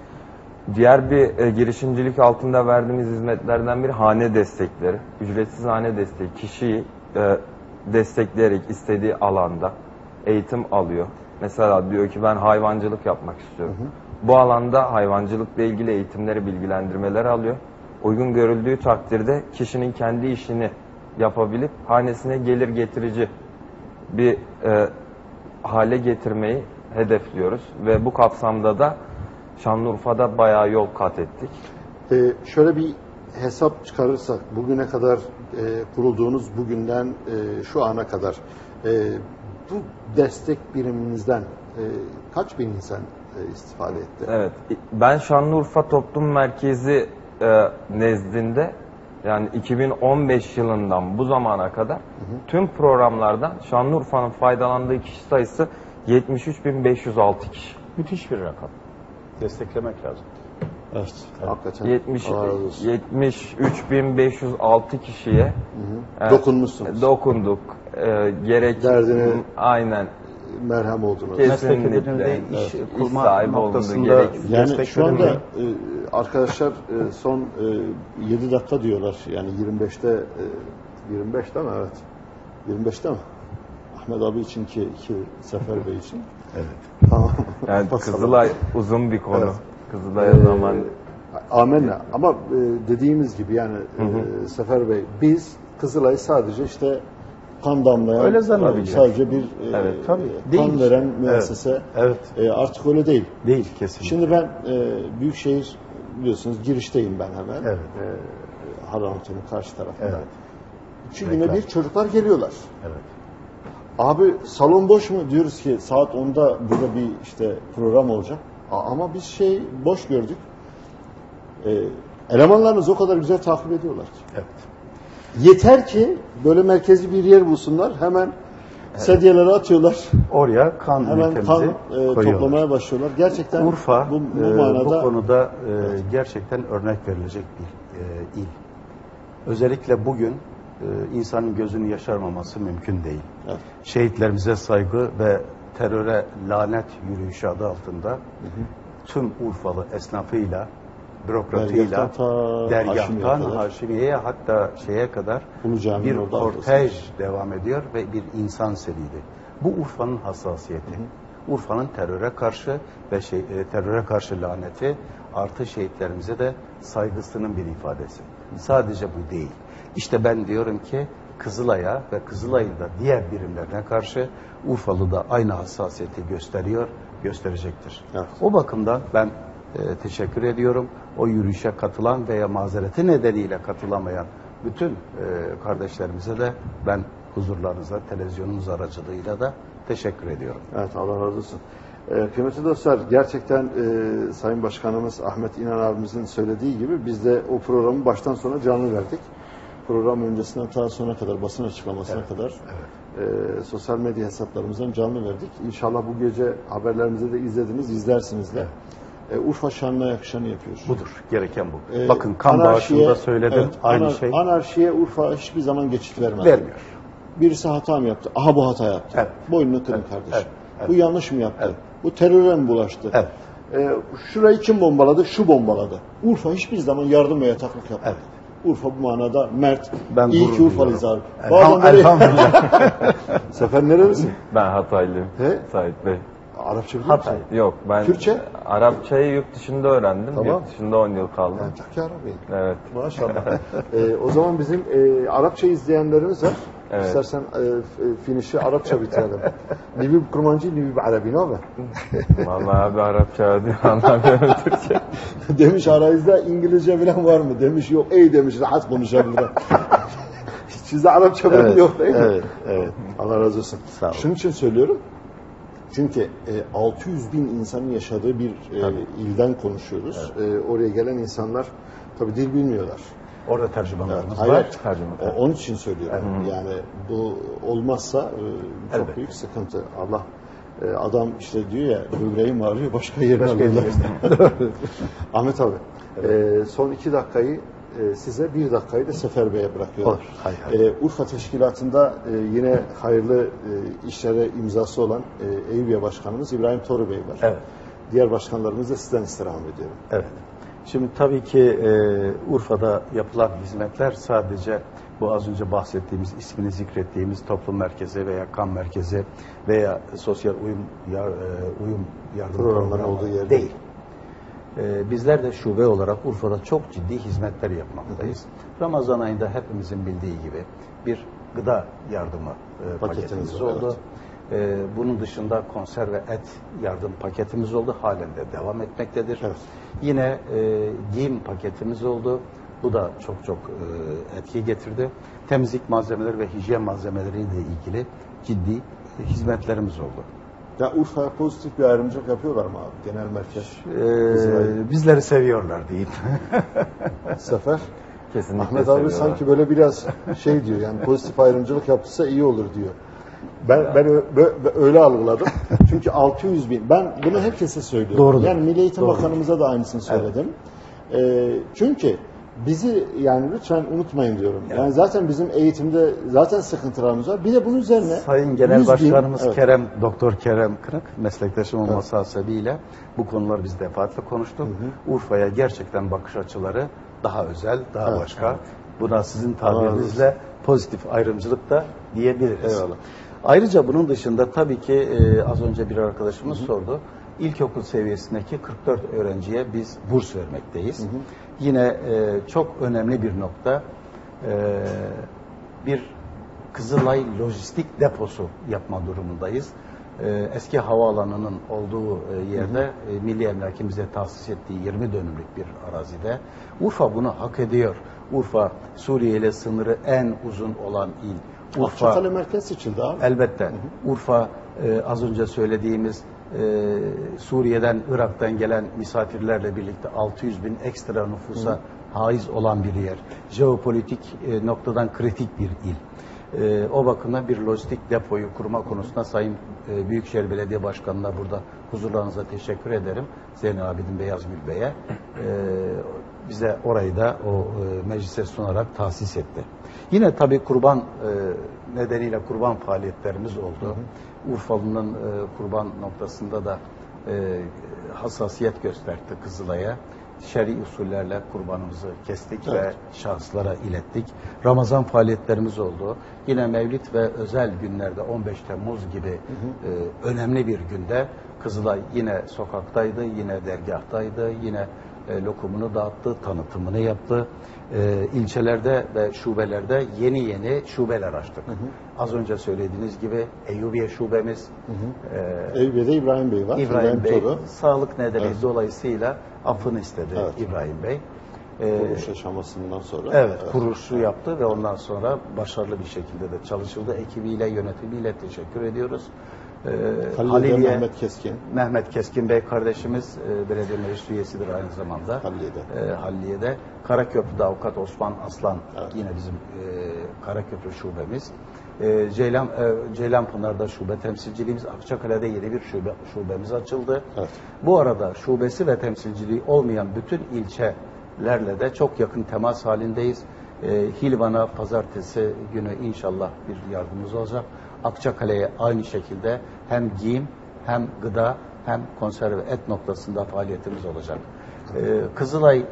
Diğer bir e, girişimcilik altında verdiğimiz hizmetlerden biri hane destekleri. Ücretsiz hane desteği. Kişiyi e, destekleyerek istediği alanda eğitim alıyor. Mesela diyor ki ben hayvancılık yapmak istiyorum. Hı hı. Bu alanda hayvancılıkla ilgili eğitimleri, bilgilendirmeleri alıyor. Uygun görüldüğü takdirde kişinin kendi işini yapabilip hanesine gelir getirici bir e, hale getirmeyi hedefliyoruz. Ve bu kapsamda da Şanlıurfa'da bayağı yol kat ettik. Ee, şöyle bir hesap çıkarırsak bugüne kadar e, kurulduğunuz bugünden e, şu ana kadar e, bu destek biriminizden e, kaç bin insan e, istifade etti? Evet. Ben Şanlıurfa Toplum Merkezi e, nezdinde yani iki bin on beş yılından bu zamana kadar hı hı. tüm programlardan Şanlıurfa'nın faydalandığı kişi sayısı yetmiş üç bin beş yüz altı kişi. Müthiş bir rakam. Desteklemek lazım. Evet. Hakikaten. yetmiş üç bin beş yüz altı kişiye hı hı. E, dokunmuşsunuz. Dokunduk. E, gerek derdine aynen merhem oldunuz. Kesinlikle. İş, iş kurma sahibi olundu. Gerek. Yani şu anda e, arkadaşlar e, son e, yedi dakika diyorlar. Yani yirmi beşte e, yirmi beşte mi? Evet. yirmi beşte mi? Ahmet abi için ki, ki Sefer Bey için. Evet. Tamam. Yani Kızılay uzun bir konu. Evet. Kızılay'a ee, zaman. Amenna. Ama e, dediğimiz gibi yani hı hı. E, Sefer Bey biz Kızılay'ı sadece işte kan damlayan, öyle zannediyor. Sadece bir evet, e, tabii. kan Değil. veren müessese. Evet. evet. E, artık öyle değil. Değil kesinlikle. Şimdi ben e, Büyükşehir biliyorsunuz girişteyim ben hemen. Evet. E, Harranot'un karşı tarafında. Evet. İki Reklam. güne bir çocuklar geliyorlar. Evet. Abi salon boş mu? Diyoruz ki saat onda burada bir işte program olacak. Ama biz şey boş gördük. E, elemanlarınız o kadar güzel takip ediyorlar ki. Evet. Yeter ki böyle merkezi bir yer bulsunlar. Hemen evet. sedyeleri atıyorlar. Oraya kan hemen kan e, toplamaya başlıyorlar. Gerçekten Urfa bu, bu, e, manada, bu konuda e, evet. gerçekten örnek verilecek bir e, il. Özellikle bugün e, insanın gözünü yaşarmaması mümkün değil. Evet. Şehitlerimize saygı ve teröre lanet yürüyüşü adı altında hı hı. tüm Urfalı esnafıyla, bürokratıyla, dergahtan Haşimiye'ye hatta şeye kadar bir kortej devam ediyor ve bir insan seliydi. Bu Urfa'nın hassasiyeti. Urfa'nın teröre karşı ve şey, e, teröre karşı laneti artı şehitlerimize de saygısının bir ifadesi. Sadece bu değil. İşte ben diyorum ki Kızılay'a ve Kızılay'ın da diğer birimlerine karşı Urfalı da aynı hassasiyeti gösteriyor, gösterecektir. Evet. O bakımdan ben e, teşekkür ediyorum. O yürüyüşe katılan veya mazereti nedeniyle katılamayan bütün e, kardeşlerimize de ben huzurlarınıza, televizyonunuz aracılığıyla da teşekkür ediyorum. Evet, Allah razı olsun. E, kıymetli dostlar, gerçekten e, Sayın Başkanımız Ahmet İnan abimizin söylediği gibi biz de o programı baştan sona canlı verdik. Program öncesinden ta sona kadar, basın açıklamasına evet, kadar evet. E, sosyal medya hesaplarımızdan canlı verdik. İnşallah bu gece haberlerimizi de izlediniz, izlersiniz de. Evet. E, Urfa şanına yakışanı yapıyor. Budur. Gereken bu. E, Bakın kan anarşiye- bağışında söyledim. evet, aynı anar- şey. Anarşiye Urfa hiçbir zaman geçit vermez. Vermiyor. Birisi hata mı yaptı? Aha bu hata yaptı. Evet. Boynunu kırın Evet, kardeşim. evet, evet. Bu yanlış mı yaptı? Evet. Bu teröre mi bulaştı? Evet. E, şurayı kim bombaladı? Şu bombaladı. Urfa hiçbir zaman yardım ve yataklık yapmadı. Evet. Urfa bu manada mert. Ben İyi gurur ki Urfalıyız abi. duyuyorum. Bazen Elham- böyle... Elhamdülillah. Sefer nerelisin? Ben Hataylıyım. He? Sait Bey. Arapça biliyor musun? Hatay. Yok ben Türkçe? Arapçayı yurt dışında öğrendim. Tamam. Yurt dışında on yıl kaldım. Yani Türkçe Arabi. Evet. Maşallah. e, o zaman bizim e, Arapça izleyenlerimiz var. Evet. İstersen e, f- finişi Arapça bitirelim. Nibi Kurmancı, Nibi Arabi ne haber? Vallahi abi Arapça diyor anlamıyorum Türkçe. Demiş arayızda İngilizce bilen var mı? Demiş yok. Ey demiş rahat konuşabilir. Sizde Arapça bilen Evet, yok değil mi? evet, evet. Allah razı olsun. Sağ olun. Şunun için söylüyorum. Çünkü e, altı yüz bin insanın yaşadığı bir e, ilden konuşuyoruz. E, oraya gelen insanlar tabii dil bilmiyorlar. Orada tercümanlarımız Hayır, var. tercüman. o- onun için söylüyorum. Yani bu olmazsa e, çok Elbette. büyük sıkıntı. Allah e, adam işte diyor ya böbreğim ağrıyor başka yerine Başka alıyorlar. yerine. Ahmet abi e, son iki dakikayı e, size bir dakikayı da Sefer Bey'e bırakıyorum. Olur, hay hay. E, Urfa Teşkilatı'nda e, yine hayırlı e, işlere imzası olan e, Eyüpiye Başkanımız İbrahim Toru Bey var. Evet. Diğer başkanlarımız da sizden istirham ediyorum. Evet. Şimdi tabii ki e, Urfa'da yapılan hizmetler sadece bu az önce bahsettiğimiz, ismini zikrettiğimiz toplum merkezi veya kan merkezi veya sosyal uyum yar, e, uyum yardım Programların programı olduğu yer değil. değil. E, bizler de şube olarak Urfa'da çok ciddi hizmetler yapmaktayız. Ramazan ayında hepimizin bildiği gibi bir gıda yardımı e, Paketiniz paketimiz var, oldu. evet. Ee, bunun dışında konserve et yardım paketimiz oldu. Halen de devam etmektedir. Evet. Yine e, giyim paketimiz oldu. Bu da çok çok e, etki getirdi. Temizlik malzemeleri ve hijyen malzemeleriyle ilgili ciddi hizmetlerimiz oldu. Ya Urfa'ya pozitif bir ayrımcılık yapıyorlar mı abi? Genel merkez. Ee, Kızılay. bizleri seviyorlar diyeyim. Sefer. Kesinlikle Ahmet abi seviyorlar. sanki böyle biraz şey diyor yani pozitif ayrımcılık yapılsa iyi olur diyor. Ben ben ö- bö- öyle algıladım. Çünkü altı yüz bin. Ben bunu herkese söylüyorum. Doğrudur. Yani Milli Eğitim Doğrudur. Bakanımıza da aynısını söyledim. Ee, çünkü bizi yani lütfen unutmayın diyorum. Evet. Yani zaten bizim eğitimde zaten sıkıntılarımız var. Bir de bunun üzerine Sayın Genel yüz bin- Başkanımız evet. Kerem, Doktor Kerem Kınık, meslektaşım olması hasebiyle bu konuları biz defaatle konuştuk. Urfa'ya gerçekten bakış açıları daha özel, daha Evet, başka. evet. Buna sizin tabirinizle pozitif ayrımcılık da diyebiliriz. Eyvallah. Ayrıca bunun dışında tabii ki e, az önce bir arkadaşımız sordu. İlkokul seviyesindeki kırk dört öğrenciye biz burs vermekteyiz. Yine e, çok önemli bir nokta e, bir Kızılay lojistik deposu yapma durumundayız. E, eski havaalanının olduğu e, yerde e, Milli Emlak'ın bize tahsis ettiği yirmi dönümlük bir arazide. Urfa bunu hak ediyor. Urfa Suriye ile sınırı en uzun olan il. Urfa Akçakale merkez seçildi abi. elbette. Urfa e, az önce söylediğimiz e, Suriye'den, Irak'tan gelen misafirlerle birlikte altı yüz bin ekstra nüfusa haiz olan bir yer. Jeopolitik e, noktadan kritik bir il. E, o bakımdan bir lojistik depoyu kurma konusunda Sayın e, Büyükşehir Belediye Başkanı'na burada huzurlarınıza teşekkür ederim. Zeynep Abidin Beyazgül Bey'e. E, bize orayı da o e, meclise sunarak tahsis etti. Yine tabii kurban e, nedeniyle kurban faaliyetlerimiz oldu. Urfalı'nın e, kurban noktasında da e, hassasiyet gösterdi Kızılay'a. Şer'i usullerle kurbanımızı kestik Evet. ve şahıslara ilettik. Ramazan faaliyetlerimiz oldu. Yine Mevlid ve özel günlerde on beş Temmuz gibi e, önemli bir günde Kızılay yine sokaktaydı, yine dergahtaydı, yine e, lokumunu dağıttı, tanıtımını yaptı. E, ilçelerde ve şubelerde yeni yeni şubeler açtık. Az önce söylediğiniz gibi Eyüpiye şubemiz, e, Eyüpiye'de İbrahim Bey var. İbrahim Bey Toru. sağlık nedeni Evet. dolayısıyla affını istedi Evet. İbrahim Bey. e, Kuruluş aşamasından sonra. evet, kuruluşu yaptı ve ondan sonra başarılı bir şekilde de çalışıldı. Ekibiyle, yönetimiyle teşekkür ediyoruz. E, Halliye'de Mehmet Keskin. Mehmet Keskin Bey kardeşimiz e, belediye meclis üyesidir aynı zamanda. Halliye'de. E, Halliye'de. Karaköprü'de avukat Osman Aslan, Evet. yine bizim e, Karaköprü şubemiz. E, Ceylan e, Ceylanpınar'da şube temsilciliğimiz, Akçakale'de yeni bir şube şubemiz açıldı. Evet. Bu arada şubesi ve temsilciliği olmayan bütün ilçelerle de çok yakın temas halindeyiz. E, Hilvan'a pazartesi günü inşallah bir yardımımız olacak. Akçakale'ye aynı şekilde hem giyim hem gıda hem konserve et noktasında faaliyetimiz olacak. E, Kızılay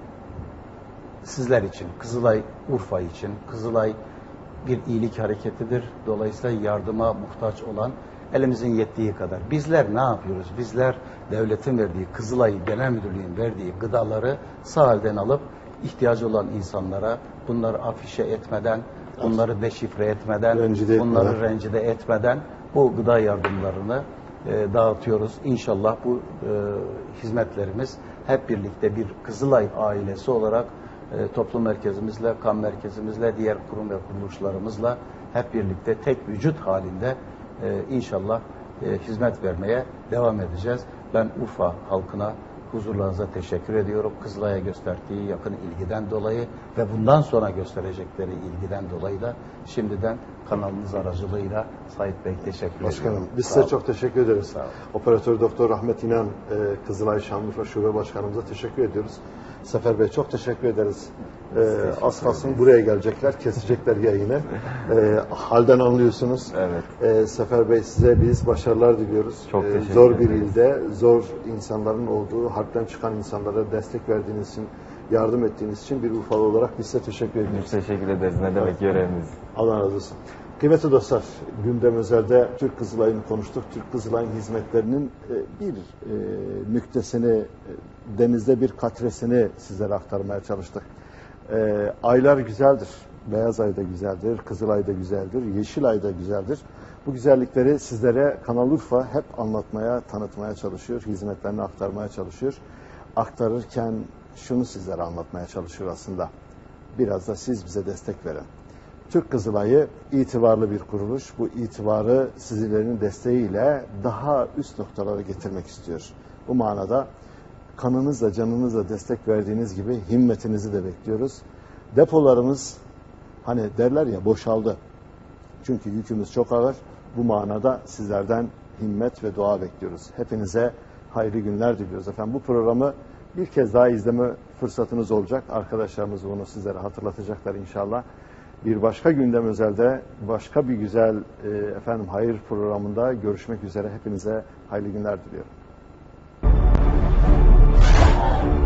sizler için, Kızılay Urfa için, Kızılay bir iyilik hareketidir. Dolayısıyla yardıma muhtaç olan elimizin yettiği kadar. Bizler ne yapıyoruz? Bizler devletin verdiği, Kızılay Genel Müdürlüğü'nün verdiği gıdaları sağ elden alıp ihtiyacı olan insanlara bunları afişe etmeden, bunları deşifre etmeden, Rencide bunları etmeden. rencide etmeden bu gıda yardımlarını e, dağıtıyoruz. İnşallah bu e, hizmetlerimiz hep birlikte bir Kızılay ailesi olarak e, toplum merkezimizle, kan merkezimizle, diğer kurum ve kuruluşlarımızla hep birlikte tek vücut halinde e, inşallah e, hizmet vermeye devam edeceğiz. Ben Urfa halkına, huzurlarınıza teşekkür ediyorum. Kızılay'a gösterdiği yakın ilgiden dolayı ve bundan sonra gösterecekleri ilgiden dolayı da şimdiden kanalınız aracılığıyla Sait Bey teşekkür Başkanım, ediyorum. biz Sağ size olun. çok teşekkür ederiz. Sağ olun. Operatör Doktor Rahmet İnan, e, Kızılay Şanlıurfa Şube Başkanımıza teşekkür ediyoruz. Sefer Bey çok teşekkür ederiz. E, az kalsın buraya gelecekler, kesecekler yayını. E, halden anlıyorsunuz. Evet. E, Sefer Bey, size biz başarılar diliyoruz. Çok E, teşekkür zor bir ederiz. ilde, zor insanların olduğu, harpten çıkan insanlara destek verdiğiniz için, yardım ettiğiniz için bir Urfalı olarak biz size teşekkür ediyoruz. Biz teşekkür ederiz. Ne demek, görevimiz. Allah razı olsun. Kıymetli dostlar, gündem özelde Türk Kızılay'ını konuştuk. Türk Kızılay'ın hizmetlerinin e, bir e, nüktesini, e, denizde bir katresini sizlere aktarmaya çalıştık. E, aylar güzeldir. Beyaz ay da güzeldir, Kızılay da güzeldir, Yeşilay da güzeldir. Bu güzellikleri sizlere Kanal Urfa hep anlatmaya, tanıtmaya çalışıyor, hizmetlerini aktarmaya çalışıyor. Aktarırken şunu sizlere anlatmaya çalışıyor aslında. Biraz da siz bize destek verin. Türk Kızılay'ı itibarlı bir kuruluş. Bu itibarı sizlerin desteğiyle daha üst noktalara getirmek istiyor. Bu manada kanınızla, canınızla destek verdiğiniz gibi himmetinizi de bekliyoruz. Depolarımız, hani derler ya, boşaldı. Çünkü yükümüz çok ağır. Bu manada sizlerden himmet ve dua bekliyoruz. Hepinize hayırlı günler diliyoruz efendim. Bu programı bir kez daha izleme fırsatınız olacak. Arkadaşlarımız bunu sizlere hatırlatacaklar inşallah. Bir başka gündem özelde, başka bir güzel e, efendim hayır programında görüşmek üzere. Hepinize hayırlı günler diliyorum.